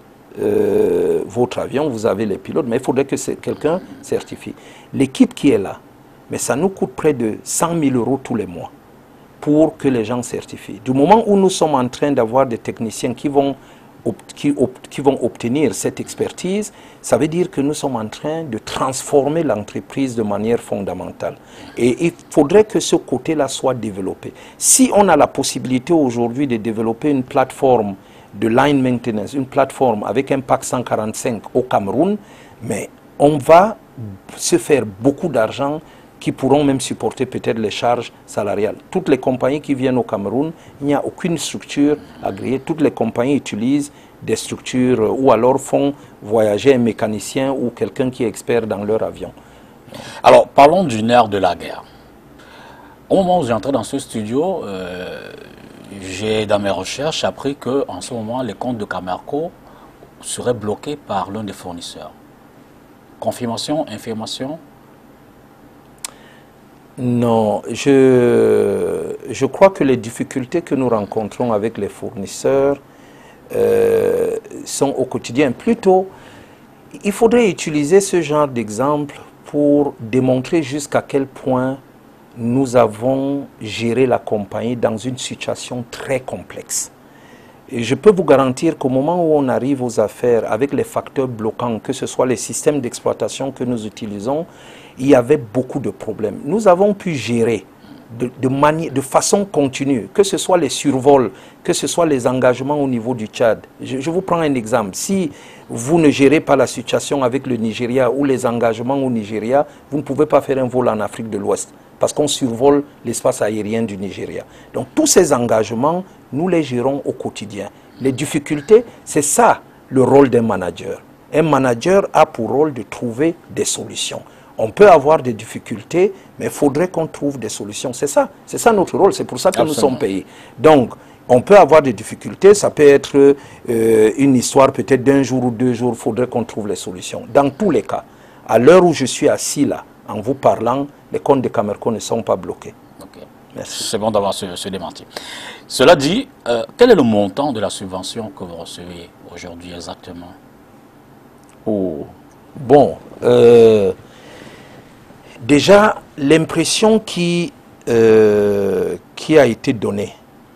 euh, votre avion, vous avez les pilotes, mais il faudrait que quelqu'un certifie. L'équipe qui est là, mais ça nous coûte près de cent mille euros tous les mois pour que les gens certifient. Du moment où nous sommes en train d'avoir des techniciens qui vont, qui, qui vont obtenir cette expertise, ça veut dire que nous sommes en train de transformer l'entreprise de manière fondamentale. Et il faudrait que ce côté-là soit développé. Si on a la possibilité aujourd'hui de développer une plateforme de line maintenance, une plateforme avec un pack cent quarante-cinq au Cameroun, mais on va se faire beaucoup d'argent qui pourront même supporter peut-être les charges salariales. Toutes les compagnies qui viennent au Cameroun, il n'y a aucune structure agréée. Toutes les compagnies utilisent des structures ou alors font voyager un mécanicien ou quelqu'un qui est expert dans leur avion. Alors, parlons du nerf de la guerre. Au moment où j'ai entré dans ce studio, euh, j'ai, dans mes recherches, appris qu'en ce moment, les comptes de Camerco seraient bloqués par l'un des fournisseurs. Confirmation, information? Non, je, je crois que les difficultés que nous rencontrons avec les fournisseurs euh, sont au quotidien. Plutôt, il faudrait utiliser ce genre d'exemple pour démontrer jusqu'à quel point nous avons géré la compagnie dans une situation très complexe. Et je peux vous garantir qu'au moment où on arrive aux affaires avec les facteurs bloquants, que ce soit les systèmes d'exploitation que nous utilisons, il y avait beaucoup de problèmes. Nous avons pu gérer de, de, manière, de façon continue, que ce soit les survols, que ce soit les engagements au niveau du Tchad. Je, je vous prends un exemple. Si vous ne gérez pas la situation avec le Nigeria ou les engagements au Nigeria, vous ne pouvez pas faire un vol en Afrique de l'Ouest parce qu'on survole l'espace aérien du Nigeria. Donc tous ces engagements, nous les gérons au quotidien. Les difficultés, c'est ça le rôle d'un manager. Un manager a pour rôle de trouver des solutions. On peut avoir des difficultés, mais il faudrait qu'on trouve des solutions. C'est ça, c'est ça notre rôle, c'est pour ça que Absolument. Nous sommes payés. Donc, on peut avoir des difficultés, ça peut être euh, une histoire peut-être d'un jour ou deux jours, il faudrait qu'on trouve les solutions. Dans tous les cas, à l'heure où je suis assis là, en vous parlant, les comptes de Camerco ne sont pas bloqués. Okay. C'est bon d'avoir ce, ce démenti. Cela dit, euh, quel est le montant de la subvention que vous recevez aujourd'hui exactement? Oh. Bon, euh, déjà, l'impression qui, euh, qui a été donnée,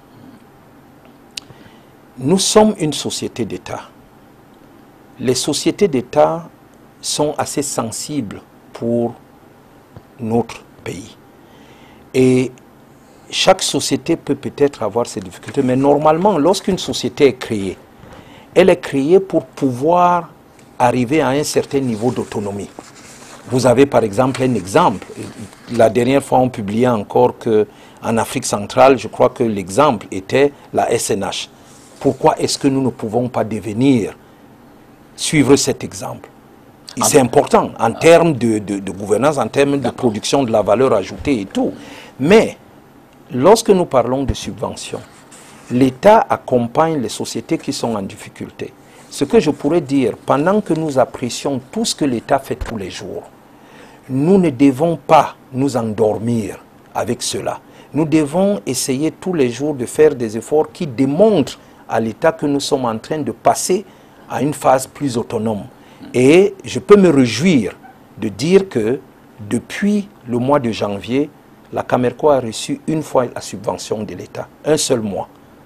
nous sommes une société d'État. Les sociétés d'État sont assez sensibles pour notre pays. Et chaque société peut peut-être avoir ses difficultés, mais normalement, lorsqu'une société est créée, elle est créée pour pouvoir arriver à un certain niveau d'autonomie. Vous avez par exemple un exemple. La dernière fois, on publiait encore qu'en Afrique centrale, je crois que l'exemple était la S N H. Pourquoi est-ce que nous ne pouvons pas devenir, suivre cet exemple? C'est important en termes de, de, de gouvernance, en termes de production de la valeur ajoutée et tout. Mais lorsque nous parlons de subventions, l'État accompagne les sociétés qui sont en difficulté. Ce que je pourrais dire, pendant que nous apprécions tout ce que l'État fait tous les jours, nous ne devons pas nous endormir avec cela. Nous devons essayer tous les jours de faire des efforts qui démontrent à l'État que nous sommes en train de passer à une phase plus autonome. Et je peux me réjouir de dire que depuis le mois de janvier, la Camerco a reçu une fois la subvention de l'État, un seul mois.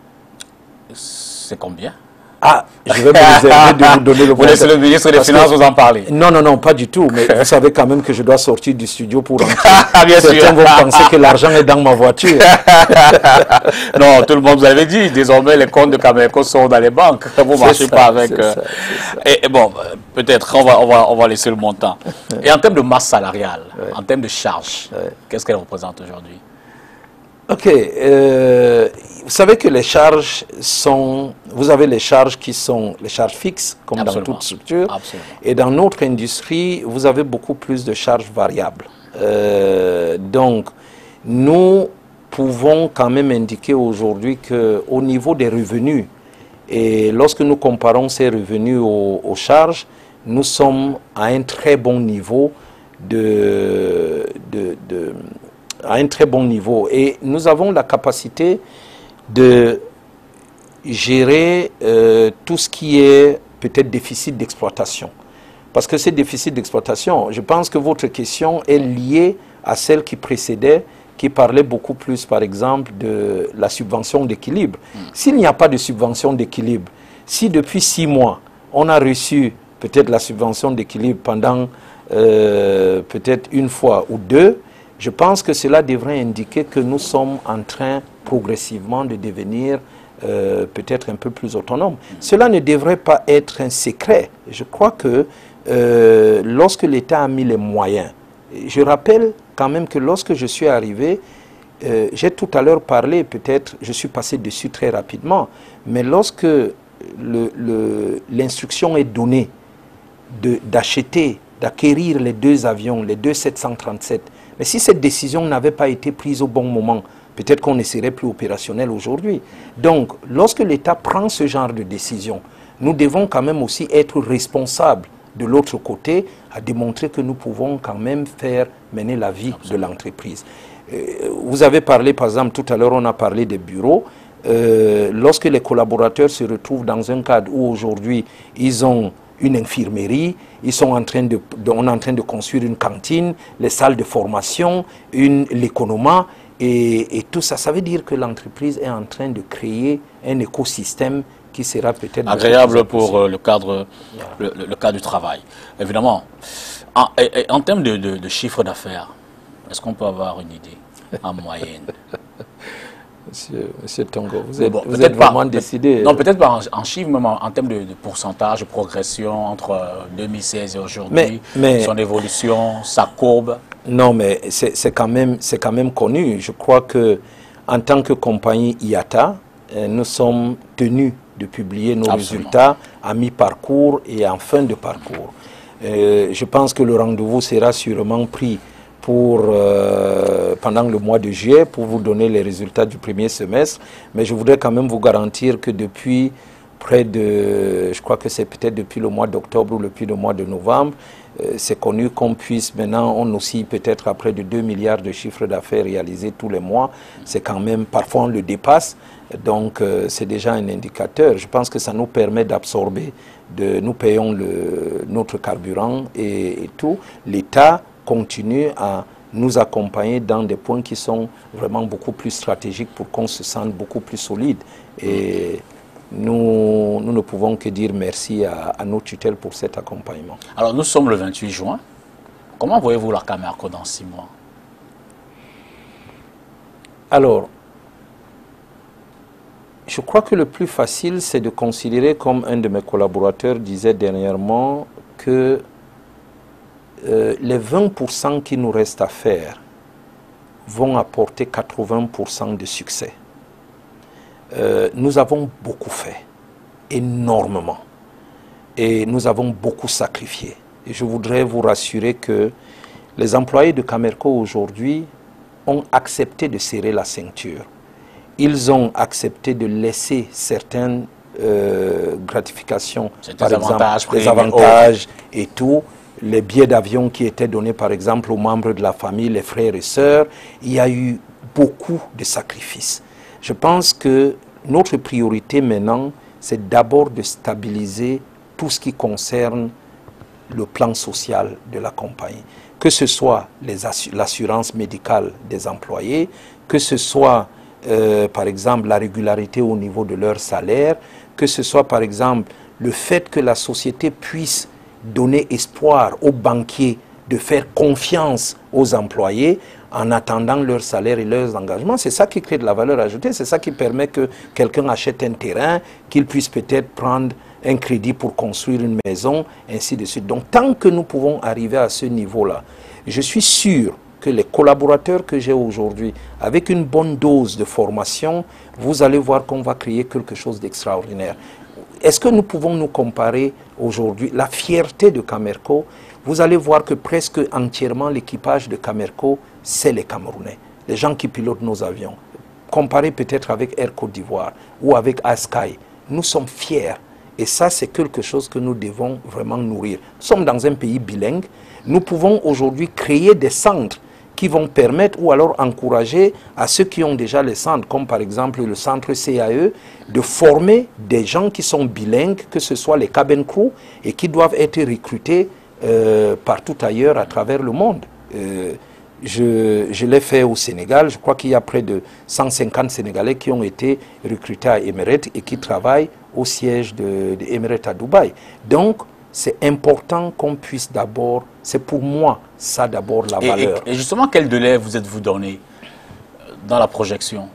C'est combien? Ah, je vais me réserver de vous donner le Vous laissez le ministre des Finances vous en parler. Non, non, non, pas du tout. Mais vous savez quand même que je dois sortir du studio pour rentrer. Bien Certains sûr. vont penser que l'argent est dans ma voiture. Non, tout le monde vous avait dit. Désormais, les comptes de Camerco sont dans les banques. Vous ne marchez ça, pas avec... Euh, ça, ça. Et, et bon, peut-être on va, on, va, on va laisser le montant. Et en termes de masse salariale, ouais. en termes de charges, ouais. qu'est-ce qu'elle représente aujourd'hui? Ok. Euh, vous savez que les charges sont... Vous avez les charges qui sont les charges fixes, comme Absolument. Dans toute structure. Absolument. Et dans notre industrie, vous avez beaucoup plus de charges variables. Euh, donc, nous pouvons quand même indiquer aujourd'hui qu'au niveau des revenus, et lorsque nous comparons ces revenus aux, aux charges, nous sommes à un très bon niveau de... de, de à un très bon niveau. Et nous avons la capacité de gérer euh, tout ce qui est peut-être déficit d'exploitation. Parce que ces déficits d'exploitation, je pense que votre question est liée à celle qui précédait, qui parlait beaucoup plus, par exemple, de la subvention d'équilibre. Mm. S'il n'y a pas de subvention d'équilibre, si depuis six mois, on a reçu peut-être la subvention d'équilibre pendant euh, peut-être une fois ou deux, je pense que cela devrait indiquer que nous sommes en train progressivement de devenir euh, peut-être un peu plus autonomes. Mm. Cela ne devrait pas être un secret. Je crois que euh, lorsque l'État a mis les moyens, je rappelle quand même que lorsque je suis arrivé, euh, j'ai tout à l'heure parlé, peut-être je suis passé dessus très rapidement, mais lorsque l'instruction est donnée d'acheter, d'acquérir les deux avions, les deux sept cent trente-sept, mais si cette décision n'avait pas été prise au bon moment, peut-être qu'on ne serait plus opérationnel aujourd'hui. Donc, lorsque l'État prend ce genre de décision, nous devons quand même aussi être responsables de l'autre côté, à démontrer que nous pouvons quand même faire mener la vie Absolument. De l'entreprise. Euh, vous avez parlé, par exemple, tout à l'heure, on a parlé des bureaux. Euh, lorsque les collaborateurs se retrouvent dans un cadre où aujourd'hui, ils ont une infirmerie, ils sont en train de, de, on est en train de construire une cantine, les salles de formation, l'économa, et, et tout ça, ça veut dire que l'entreprise est en train de créer un écosystème qui sera peut-être agréable pour euh, le cadre, le, le, le cadre du travail. Évidemment, en, et, et en termes de, de, de chiffre d'affaires, est-ce qu'on peut avoir une idée en moyenne? Monsieur, monsieur Tongo, vous êtes, bon, vous êtes vraiment pas, décidé. Non, peut-être pas en, en chiffres, mais en, en termes de, de pourcentage, de progression entre deux mille seize et aujourd'hui, son évolution, sa courbe. Non, mais c'est quand même, c'est quand même connu. Je crois que en tant que compagnie I A T A, euh, nous sommes tenus de publier nos Absolument. Résultats à mi-parcours et en fin de parcours. Euh, je pense que le rendez-vous sera sûrement pris pour, euh, pendant le mois de juillet pour vous donner les résultats du premier semestre. Mais je voudrais quand même vous garantir que depuis près de, je crois que c'est peut-être depuis le mois d'octobre ou depuis le mois de novembre, euh, c'est connu qu'on puisse maintenant, on aussi peut-être à près de deux milliards de chiffres d'affaires réalisés tous les mois. C'est quand même, parfois on le dépasse, donc euh, c'est déjà un indicateur. Je pense que ça nous permet d'absorber, de, nous payons le, notre carburant et, et tout. L'État continue à nous accompagner dans des points qui sont vraiment beaucoup plus stratégiques pour qu'on se sente beaucoup plus solide. Et nous, nous ne pouvons que dire merci à, à nos tutelles pour cet accompagnement. Alors nous sommes le vingt-huit juin. Comment voyez-vous la Camerco dans six mois? Alors, je crois que le plus facile, c'est de considérer, comme un de mes collaborateurs disait dernièrement, que euh, les vingt pour cent qui nous restent à faire vont apporter quatre-vingts pour cent de succès. Euh, nous avons beaucoup fait, énormément, et nous avons beaucoup sacrifié. Et je voudrais vous rassurer que les employés de Camerco aujourd'hui ont accepté de serrer la ceinture. Ils ont accepté de laisser certaines euh, gratifications, par exemple, les avantages et tout, les billets d'avion qui étaient donnés par exemple aux membres de la famille, les frères et sœurs. Il y a eu beaucoup de sacrifices. Je pense que notre priorité maintenant, c'est d'abord de stabiliser tout ce qui concerne le plan social de la compagnie. Que ce soit l'assurance médicale des employés, que ce soit euh, par exemple la régularité au niveau de leur salaire, que ce soit par exemple le fait que la société puisse donner espoir aux banquiers de faire confiance aux employés en attendant leur salaire et leurs engagements. C'est ça qui crée de la valeur ajoutée, c'est ça qui permet que quelqu'un achète un terrain, qu'il puisse peut-être prendre un crédit pour construire une maison, ainsi de suite. Donc tant que nous pouvons arriver à ce niveau-là, je suis sûr que les collaborateurs que j'ai aujourd'hui, avec une bonne dose de formation, vous allez voir qu'on va créer quelque chose d'extraordinaire. Est-ce que nous pouvons nous comparer aujourd'hui? La fierté de Camerco, vous allez voir que presque entièrement l'équipage de Camerco, c'est les Camerounais, les gens qui pilotent nos avions. Comparé peut-être avec Air Côte d'Ivoire ou avec Askai, nous sommes fiers. Et ça, c'est quelque chose que nous devons vraiment nourrir. Nous sommes dans un pays bilingue. Nous pouvons aujourd'hui créer des centres qui vont permettre ou alors encourager à ceux qui ont déjà les centres, comme par exemple le centre C A E, de former des gens qui sont bilingues, que ce soit les cabin crew, et qui doivent être recrutés euh, partout ailleurs à travers le monde. Euh, je je l'ai fait au Sénégal. Je crois qu'il y a près de cent cinquante Sénégalais qui ont été recrutés à Emirates et qui travaillent au siège de, de Emirates à Dubaï. Donc, c'est important qu'on puisse d'abord, c'est pour moi ça d'abord la et, valeur. Et, et justement, quel délai vous êtes-vous donné dans la projection?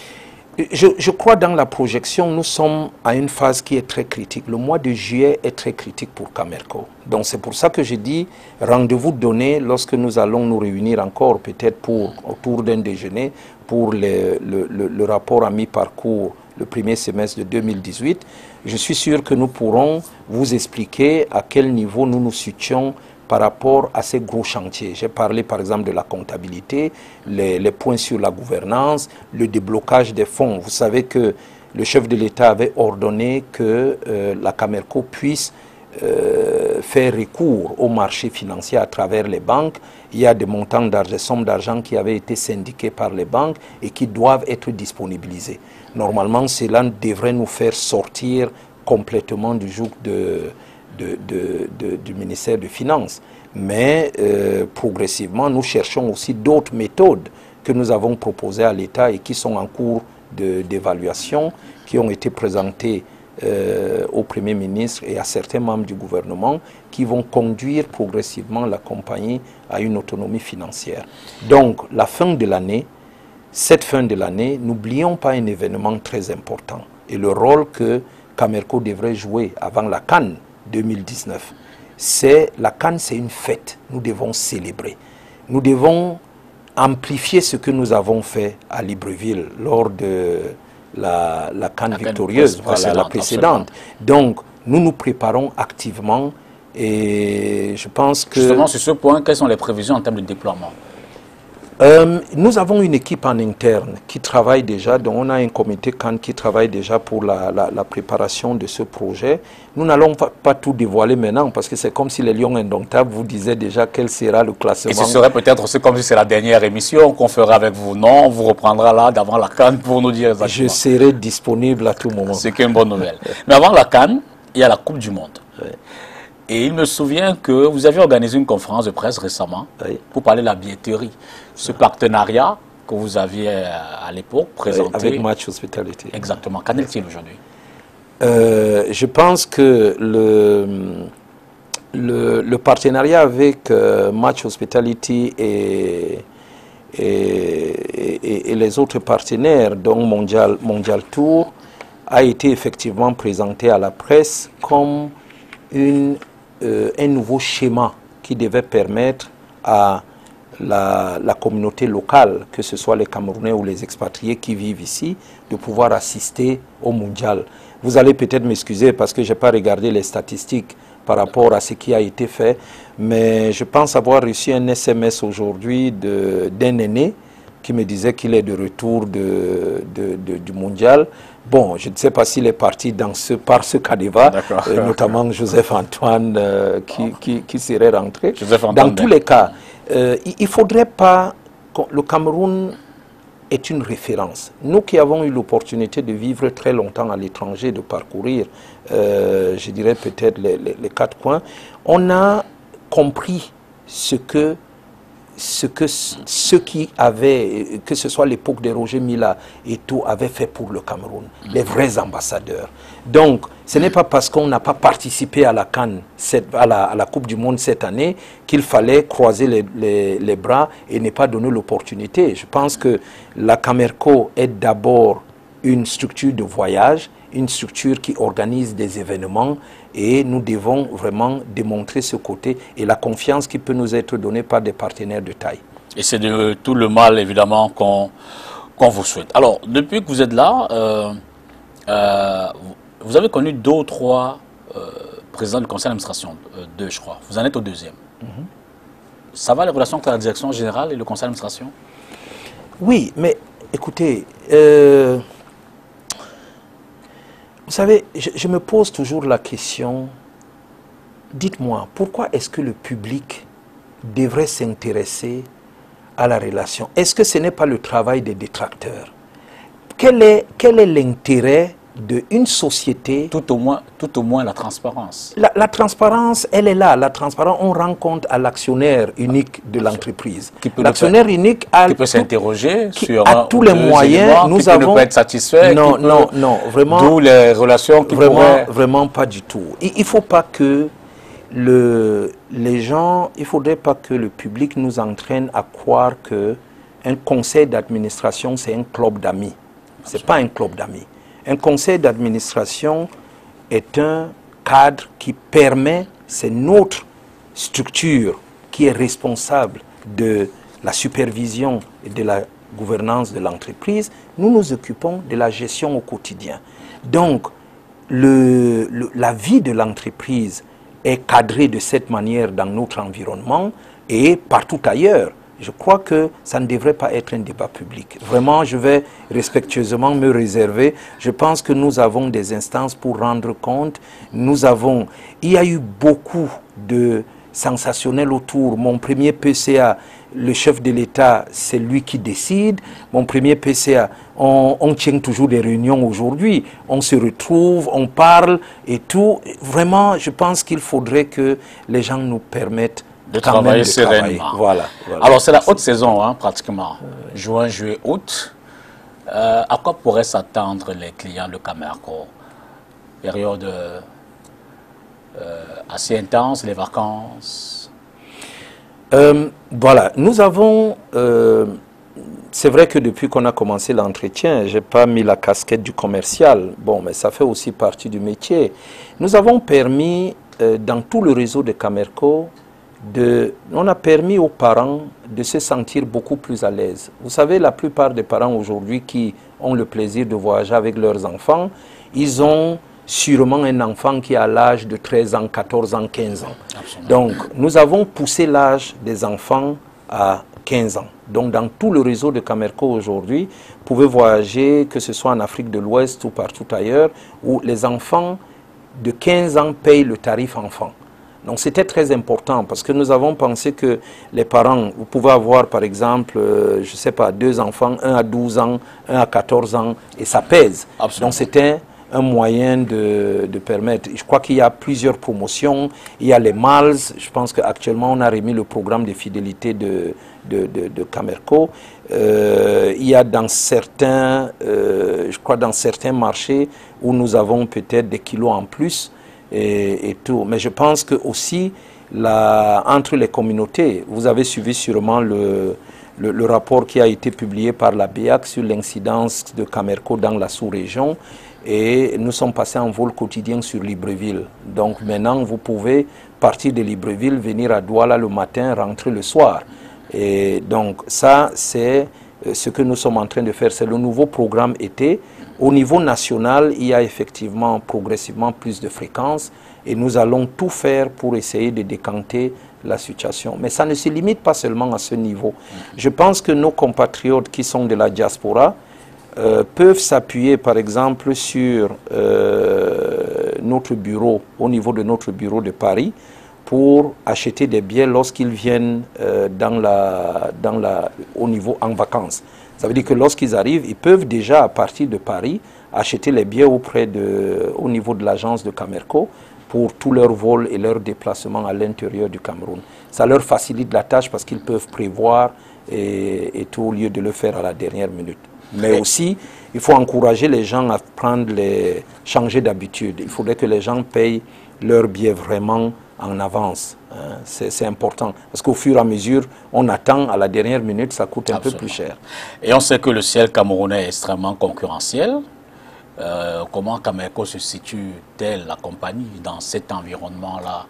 Je, je crois dans la projection, nous sommes à une phase qui est très critique. Le mois de juillet est très critique pour Camerco. Donc c'est pour ça que je dis rendez-vous donné lorsque nous allons nous réunir encore, peut-être pour autour d'un déjeuner, pour le, le, le, le rapport à mi-parcours, le premier semestre de deux mille dix-huit. Je suis sûr que nous pourrons vous expliquer à quel niveau nous nous situons par rapport à ces gros chantiers. J'ai parlé par exemple de la comptabilité, les, les points sur la gouvernance, le déblocage des fonds. Vous savez que le chef de l'État avait ordonné que euh, la Camerco puisse euh, faire recours au marché financier à travers les banques. Il y a des montants d'argent, des sommes d'argent qui avaient été syndiquées par les banques et qui doivent être disponibilisées. Normalement, cela devrait nous faire sortir complètement du joug de... De, de, de, du ministère des Finances. Mais euh, progressivement, nous cherchons aussi d'autres méthodes que nous avons proposées à l'État et qui sont en cours d'évaluation, qui ont été présentées euh, au Premier ministre et à certains membres du gouvernement, qui vont conduire progressivement la compagnie à une autonomie financière. Donc, la fin de l'année, cette fin de l'année, n'oublions pas un événement très important et le rôle que Camerco devrait jouer avant la Cannes deux mille dix-neuf. C'est la Cannes, c'est une fête. Nous devons célébrer. Nous devons amplifier ce que nous avons fait à Libreville lors de la, la Cannes victorieuse, voilà, la précédente. Donc, nous nous préparons activement et je pense que... Justement, sur ce point, quelles sont les prévisions en termes de déploiement? Euh, nous avons une équipe en interne qui travaille déjà, donc on a un comité C A N qui travaille déjà pour la, la, la préparation de ce projet. Nous n'allons pas, pas tout dévoiler maintenant parce que c'est comme si les Lions Indomptables vous disaient déjà quel sera le classement. Et ce serait peut-être aussi comme si c'est la dernière émission qu'on fera avec vous, non? On vous reprendra là d'avant la C A N pour nous dire exactement. Je serai disponible à tout moment. C'est une bonne nouvelle. Mais avant la C A N, il y a la Coupe du Monde. Oui. Et il me souvient que vous avez organisé une conférence de presse récemment oui. pour parler de la billetterie. Ce partenariat que vous aviez à l'époque présenté. Oui, avec Match Hospitality. Exactement. Qu'en est-il aujourd'hui? euh, Je pense que le, le, le partenariat avec euh, Match Hospitality et, et, et, et les autres partenaires, dont Mondial, Mondial Tour, a été effectivement présenté à la presse comme une, euh, un nouveau schéma qui devait permettre à la, la communauté locale, que ce soit les Camerounais ou les expatriés qui vivent ici, de pouvoir assister au mondial. Vous allez peut-être m'excuser parce que je n'ai pas regardé les statistiques par rapport à ce qui a été fait, mais je pense avoir reçu un S M S aujourd'hui d'un aîné qui me disait qu'il est de retour de, de, de, du mondial. Bon, je ne sais pas s'il est parti dans ce, par ce cadeva, euh, notamment Joseph Antoine euh, qui, qui, qui serait rentré. Dans tous les cas, euh, il ne faudrait pas... Le Cameroun est une référence. Nous qui avons eu l'opportunité de vivre très longtemps à l'étranger, de parcourir, euh, je dirais peut-être les, les, les quatre coins, on a compris ce que ce que ceux qui avaient, que ce soit l'époque de Roger Mila et tout, avaient fait pour le Cameroun, les vrais ambassadeurs. Donc, ce n'est pas parce qu'on n'a pas participé à la C A N, cette, à, la, à la Coupe du Monde cette année, qu'il fallait croiser les, les, les bras et ne pas donner l'opportunité. Je pense que la Camerco est d'abord une structure de voyage, une structure qui organise des événements et nous devons vraiment démontrer ce côté et la confiance qui peut nous être donnée par des partenaires de taille. Et c'est de tout le mal, évidemment, qu'on qu'on vous souhaite. Alors, depuis que vous êtes là, euh, euh, vous avez connu deux ou trois euh, présidents du conseil d'administration, euh, deux je crois. Vous en êtes au deuxième. Mm-hmm. Ça va les relations entre la direction générale et le conseil d'administration? Oui, mais écoutez... Euh, Vous savez, je, je me pose toujours la question, dites-moi, pourquoi est-ce que le public devrait s'intéresser à la relation? Est-ce que ce n'est pas le travail des détracteurs? Quel est, quel est l'intérêt d'une société? Tout au moins, tout au moins la transparence. La, la transparence, elle est là. La transparence, on rend compte à l'actionnaire unique de l'entreprise. L'actionnaire unique a qui peut s'interroger sur à tous les moyens. Nous qui avons. Peut ne pas être satisfait. Non, non, peut, non, vraiment. D'où les relations qui vraiment, pourraient... vraiment pas du tout. Il ne faut pas que le, les gens, il faudrait pas que le public nous entraîne à croire que un conseil d'administration c'est un club d'amis. C'est pas un club d'amis. Un conseil d'administration est un cadre qui permet, c'est notre structure qui est responsable de la supervision et de la gouvernance de l'entreprise. Nous nous occupons de la gestion au quotidien. Donc, le, le, la vie de l'entreprise est cadrée de cette manière dans notre environnement et partout ailleurs. Je crois que ça ne devrait pas être un débat public. Vraiment, je vais respectueusement me réserver. Je pense que nous avons des instances pour rendre compte. Nous avons... Il y a eu beaucoup de sensationnels autour. Mon premier P C A, le chef de l'État, c'est lui qui décide. Mon premier P C A, on, on tient toujours des réunions aujourd'hui. On se retrouve, on parle et tout. Vraiment, je pense qu'il faudrait que les gens nous permettent de travailler sereinement. Voilà, voilà. Alors, c'est la haute saison, hein, pratiquement. Euh, Juin, juillet, août. Euh, à quoi pourraient s'attendre les clients de Camerco? Période euh, assez intense, les vacances. Euh, voilà, nous avons... Euh, c'est vrai que depuis qu'on a commencé l'entretien, je n'ai pas mis la casquette du commercial. Bon, mais ça fait aussi partie du métier. Nous avons permis, euh, dans tout le réseau de Camerco, De, on a permis aux parents de se sentir beaucoup plus à l'aise. Vous savez, la plupart des parents aujourd'hui qui ont le plaisir de voyager avec leurs enfants, ils ont sûrement un enfant qui a l'âge de treize ans, quatorze ans, quinze ans. Absolument. Donc, nous avons poussé l'âge des enfants à quinze ans. Donc dans tout le réseau de Camerco aujourd'hui, vous pouvez voyager, que ce soit en Afrique de l'Ouest ou partout ailleurs, où les enfants de quinze ans payent le tarif enfant. Donc c'était très important parce que nous avons pensé que les parents, vous pouvez avoir par exemple, euh, je ne sais pas, deux enfants, un à douze ans, un à quatorze ans, et ça pèse. Absolument. Donc c'était un moyen de, de permettre. Je crois qu'il y a plusieurs promotions. Il y a les Malls. Je pense qu'actuellement, on a remis le programme de fidélité de, de, de, de Camerco. Euh, il y a dans certains, euh, je crois dans certains marchés où nous avons peut-être des kilos en plus et, et tout. Mais je pense que aussi, la, entre les communautés, vous avez suivi sûrement le, le, le rapport qui a été publié par la B E A C sur l'incidence de Camerco dans la sous-région. Et nous sommes passés en vol quotidien sur Libreville. Donc maintenant, vous pouvez partir de Libreville, venir à Douala le matin, rentrer le soir. Et donc ça, c'est ce que nous sommes en train de faire. C'est le nouveau programme été. Au niveau national, il y a effectivement progressivement plus de fréquences. Et nous allons tout faire pour essayer de décanter la situation. Mais ça ne se limite pas seulement à ce niveau. Je pense que nos compatriotes qui sont de la diaspora, Euh, peuvent s'appuyer par exemple sur euh, notre bureau, au niveau de notre bureau de Paris, pour acheter des billets lorsqu'ils viennent euh, dans la, dans la, au niveau en vacances. Ça veut dire que lorsqu'ils arrivent, ils peuvent déjà à partir de Paris acheter les billets auprès de, au niveau de l'agence de Camerco pour tous leurs vols et leurs déplacements à l'intérieur du Cameroun. Ça leur facilite la tâche parce qu'ils peuvent prévoir et, et tout au lieu de le faire à la dernière minute. Mais aussi, il faut encourager les gens à prendre les, changer d'habitude. Il faudrait que les gens payent leurs billets vraiment en avance. Hein. C'est important. Parce qu'au fur et à mesure, on attend à la dernière minute, ça coûte un Absolument. peu plus cher. Et on sait que le ciel camerounais est extrêmement concurrentiel. Euh, comment Camerco se situe-t-elle, la compagnie, dans cet environnement-là?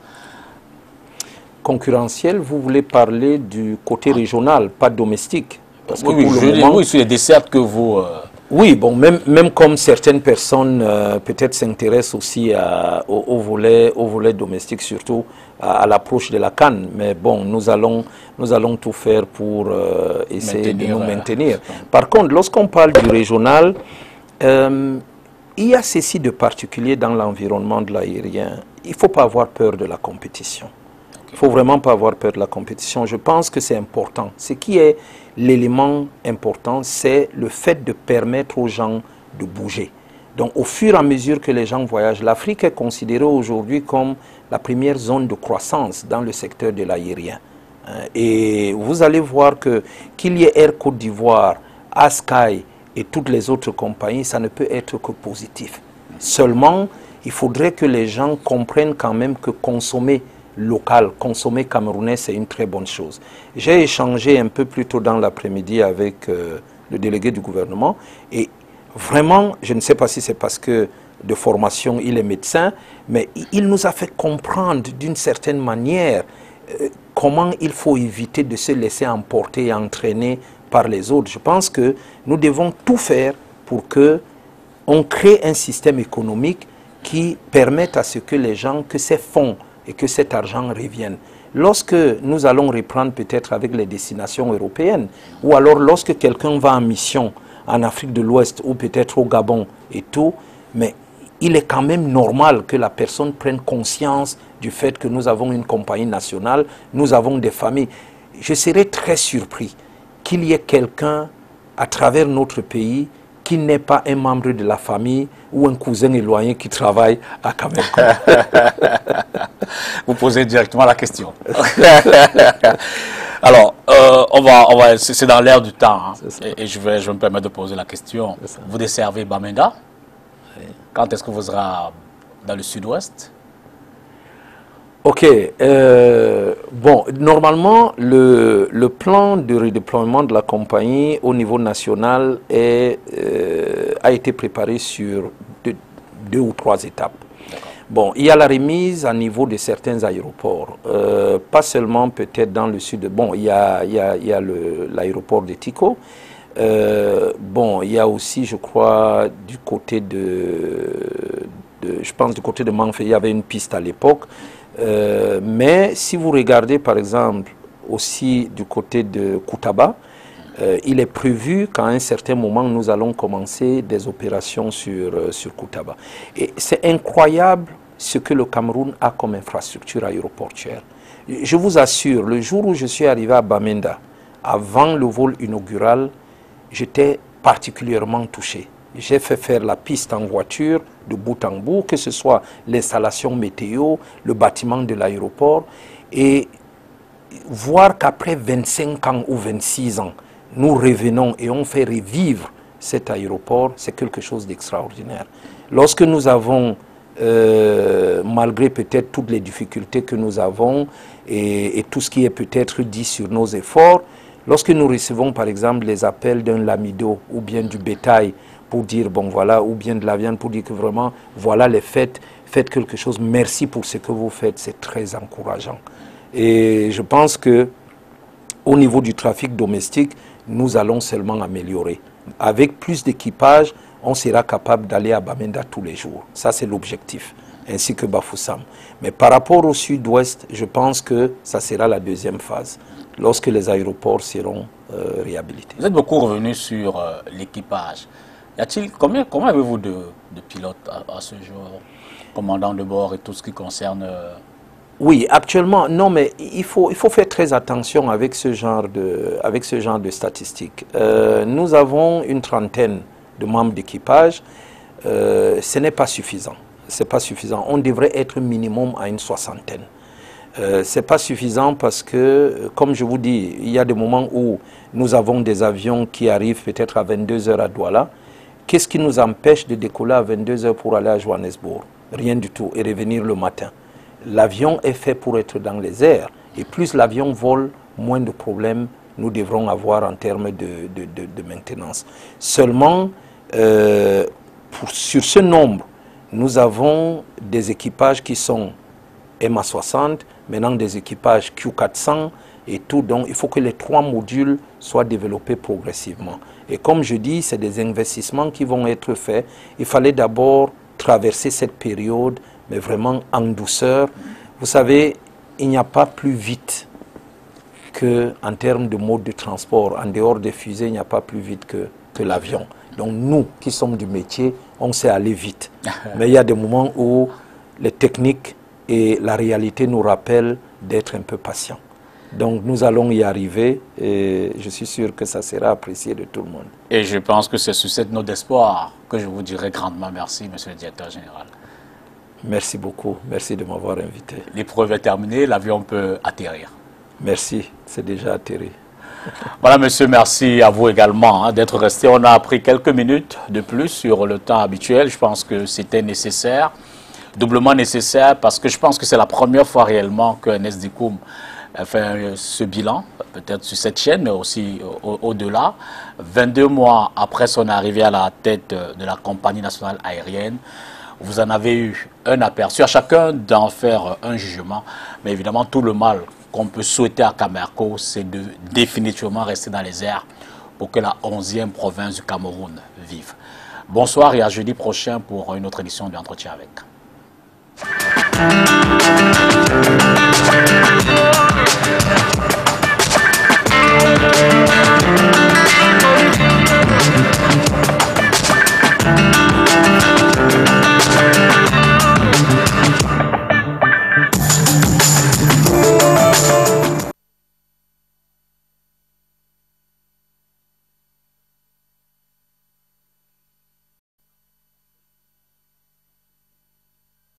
Concurrentiel, vous voulez parler du côté régional, pas domestique? Parce oui, que oui, je moment, oui, sur les dessertes que vous... Euh... Oui, bon, même, même comme certaines personnes euh, peut-être s'intéressent aussi à, au, au, volet, au volet domestique, surtout à, à l'approche de la Cannes. Mais bon, nous allons, nous allons tout faire pour euh, essayer maintenir, de nous maintenir. Euh, Par contre, lorsqu'on parle du régional, euh, il y a ceci de particulier dans l'environnement de l'aérien. Il ne faut pas avoir peur de la compétition. Il ne faut vraiment pas avoir peur de la compétition. Je pense que c'est important. Ce qui est l'élément important, c'est le fait de permettre aux gens de bouger. Donc, au fur et à mesure que les gens voyagent, l'Afrique est considérée aujourd'hui comme la première zone de croissance dans le secteur de l'aérien. Et vous allez voir que qu'il y ait Air Côte d'Ivoire, Asky et toutes les autres compagnies, ça ne peut être que positif. Seulement, il faudrait que les gens comprennent quand même que consommer local, consommer camerounais, c'est une très bonne chose. J'ai échangé un peu plus tôt dans l'après-midi avec euh, le délégué du gouvernement et vraiment, je ne sais pas si c'est parce que de formation il est médecin, mais il nous a fait comprendre d'une certaine manière euh, comment il faut éviter de se laisser emporter et entraîner par les autres. Je pense que nous devons tout faire pour que on crée un système économique qui permette à ce que les gens, que ces fonds et que cet argent revienne. Lorsque nous allons reprendre peut-être avec les destinations européennes, ou alors lorsque quelqu'un va en mission en Afrique de l'Ouest ou peut-être au Gabon et tout, mais il est quand même normal que la personne prenne conscience du fait que nous avons une compagnie nationale, nous avons des familles. Je serais très surpris qu'il y ait quelqu'un à travers notre pays qui n'est pas un membre de la famille ou un cousin éloigné qui travaille à Camerco. Vous posez directement la question. Alors, euh, on va, on va, c'est dans l'air du temps, hein, et, et je vais, je vais me permettre de poser la question. Vous desservez Bamenda? Oui. Quand est-ce que vous serez dans le sud-ouest? Ok. Euh, bon, normalement, le, le plan de redéploiement de la compagnie au niveau national est, euh, a été préparé sur deux, deux ou trois étapes. Bon, il y a la remise à niveau de certains aéroports, euh, pas seulement peut-être dans le sud. Bon, il y a, il y a, il y a l'aéroport de Tico. Euh, bon, il y a aussi, je crois, du côté de, de je pense du côté de Manfé, il y avait une piste à l'époque. Euh, mais si vous regardez par exemple aussi du côté de Koutaba, Euh, il est prévu qu'à un certain moment, nous allons commencer des opérations sur, euh, sur Koutaba. Et c'est incroyable ce que le Cameroun a comme infrastructure aéroportuaire. Je vous assure, le jour où je suis arrivé à Bamenda, avant le vol inaugural, j'étais particulièrement touché. J'ai fait faire la piste en voiture de bout en bout, que ce soit l'installation météo, le bâtiment de l'aéroport, et voir qu'après vingt-cinq ans ou vingt-six ans, nous revenons et on fait revivre cet aéroport, c'est quelque chose d'extraordinaire. Lorsque nous avons, euh, malgré peut-être toutes les difficultés que nous avons et, et tout ce qui est peut-être dit sur nos efforts, lorsque nous recevons par exemple les appels d'un lamido ou bien du bétail pour dire bon voilà, ou bien de la viande pour dire que vraiment voilà les fêtes, faites quelque chose, merci pour ce que vous faites, c'est très encourageant. Et je pense que au niveau du trafic domestique, nous allons seulement améliorer. Avec plus d'équipage, on sera capable d'aller à Bamenda tous les jours. Ça, c'est l'objectif, ainsi que Bafoussam. Mais par rapport au sud-ouest, je pense que ça sera la deuxième phase, lorsque les aéroports seront euh, réhabilités. Vous êtes beaucoup revenu sur euh, l'équipage. Y a-t-il combien, combien avez-vous de, de pilotes à, à ce jour, commandant de bord et tout ce qui concerne... Euh, Oui, actuellement, non, mais il faut, il faut faire très attention avec ce genre de, avec ce genre de statistiques. Euh, nous avons une trentaine de membres d'équipage. Euh, ce n'est pas suffisant. C'est pas suffisant. On devrait être minimum à une soixantaine. Euh, ce n'est pas suffisant parce que, comme je vous dis, il y a des moments où nous avons des avions qui arrivent peut-être à vingt-deux heures à Douala. Qu'est-ce qui nous empêche de décoller à vingt-deux heures pour aller à Johannesburg? Rien du tout, et revenir le matin. L'avion est fait pour être dans les airs. Et plus l'avion vole, moins de problèmes nous devrons avoir en termes de, de, de, de maintenance. Seulement, euh, pour, sur ce nombre, nous avons des équipages qui sont M A soixante, maintenant des équipages Q quatre cents et tout. Donc, il faut que les trois modules soient développés progressivement. Et comme je dis, c'est des investissements qui vont être faits. Il fallait d'abord traverser cette période, mais vraiment en douceur. Vous savez, il n'y a pas plus vite qu'en termes de mode de transport. En dehors des fusées, il n'y a pas plus vite que, que l'avion. Donc nous, qui sommes du métier, on sait aller vite. Mais il y a des moments où les techniques et la réalité nous rappellent d'être un peu patients. Donc nous allons y arriver et je suis sûr que ça sera apprécié de tout le monde. Et je pense que c'est sur cette note d'espoir que je vous dirai grandement merci, monsieur le directeur général. Merci beaucoup. Merci de m'avoir invité. L'épreuve est terminée, l'avion peut atterrir. Merci, c'est déjà atterri. Voilà, monsieur, merci à vous également hein, d'être resté. On a pris quelques minutes de plus sur le temps habituel. Je pense que c'était nécessaire, doublement nécessaire, parce que je pense que c'est la première fois réellement que Ernest Dikoum fait ce bilan, peut-être sur cette chaîne, mais aussi au-delà. vingt-deux mois après son arrivée à la tête de la compagnie nationale aérienne, vous en avez eu un aperçu, à chacun d'en faire un jugement. Mais évidemment, tout le mal qu'on peut souhaiter à Camerco, c'est de définitivement rester dans les airs pour que la onzième province du Cameroun vive. Bonsoir et à jeudi prochain pour une autre édition d'Entretien avec.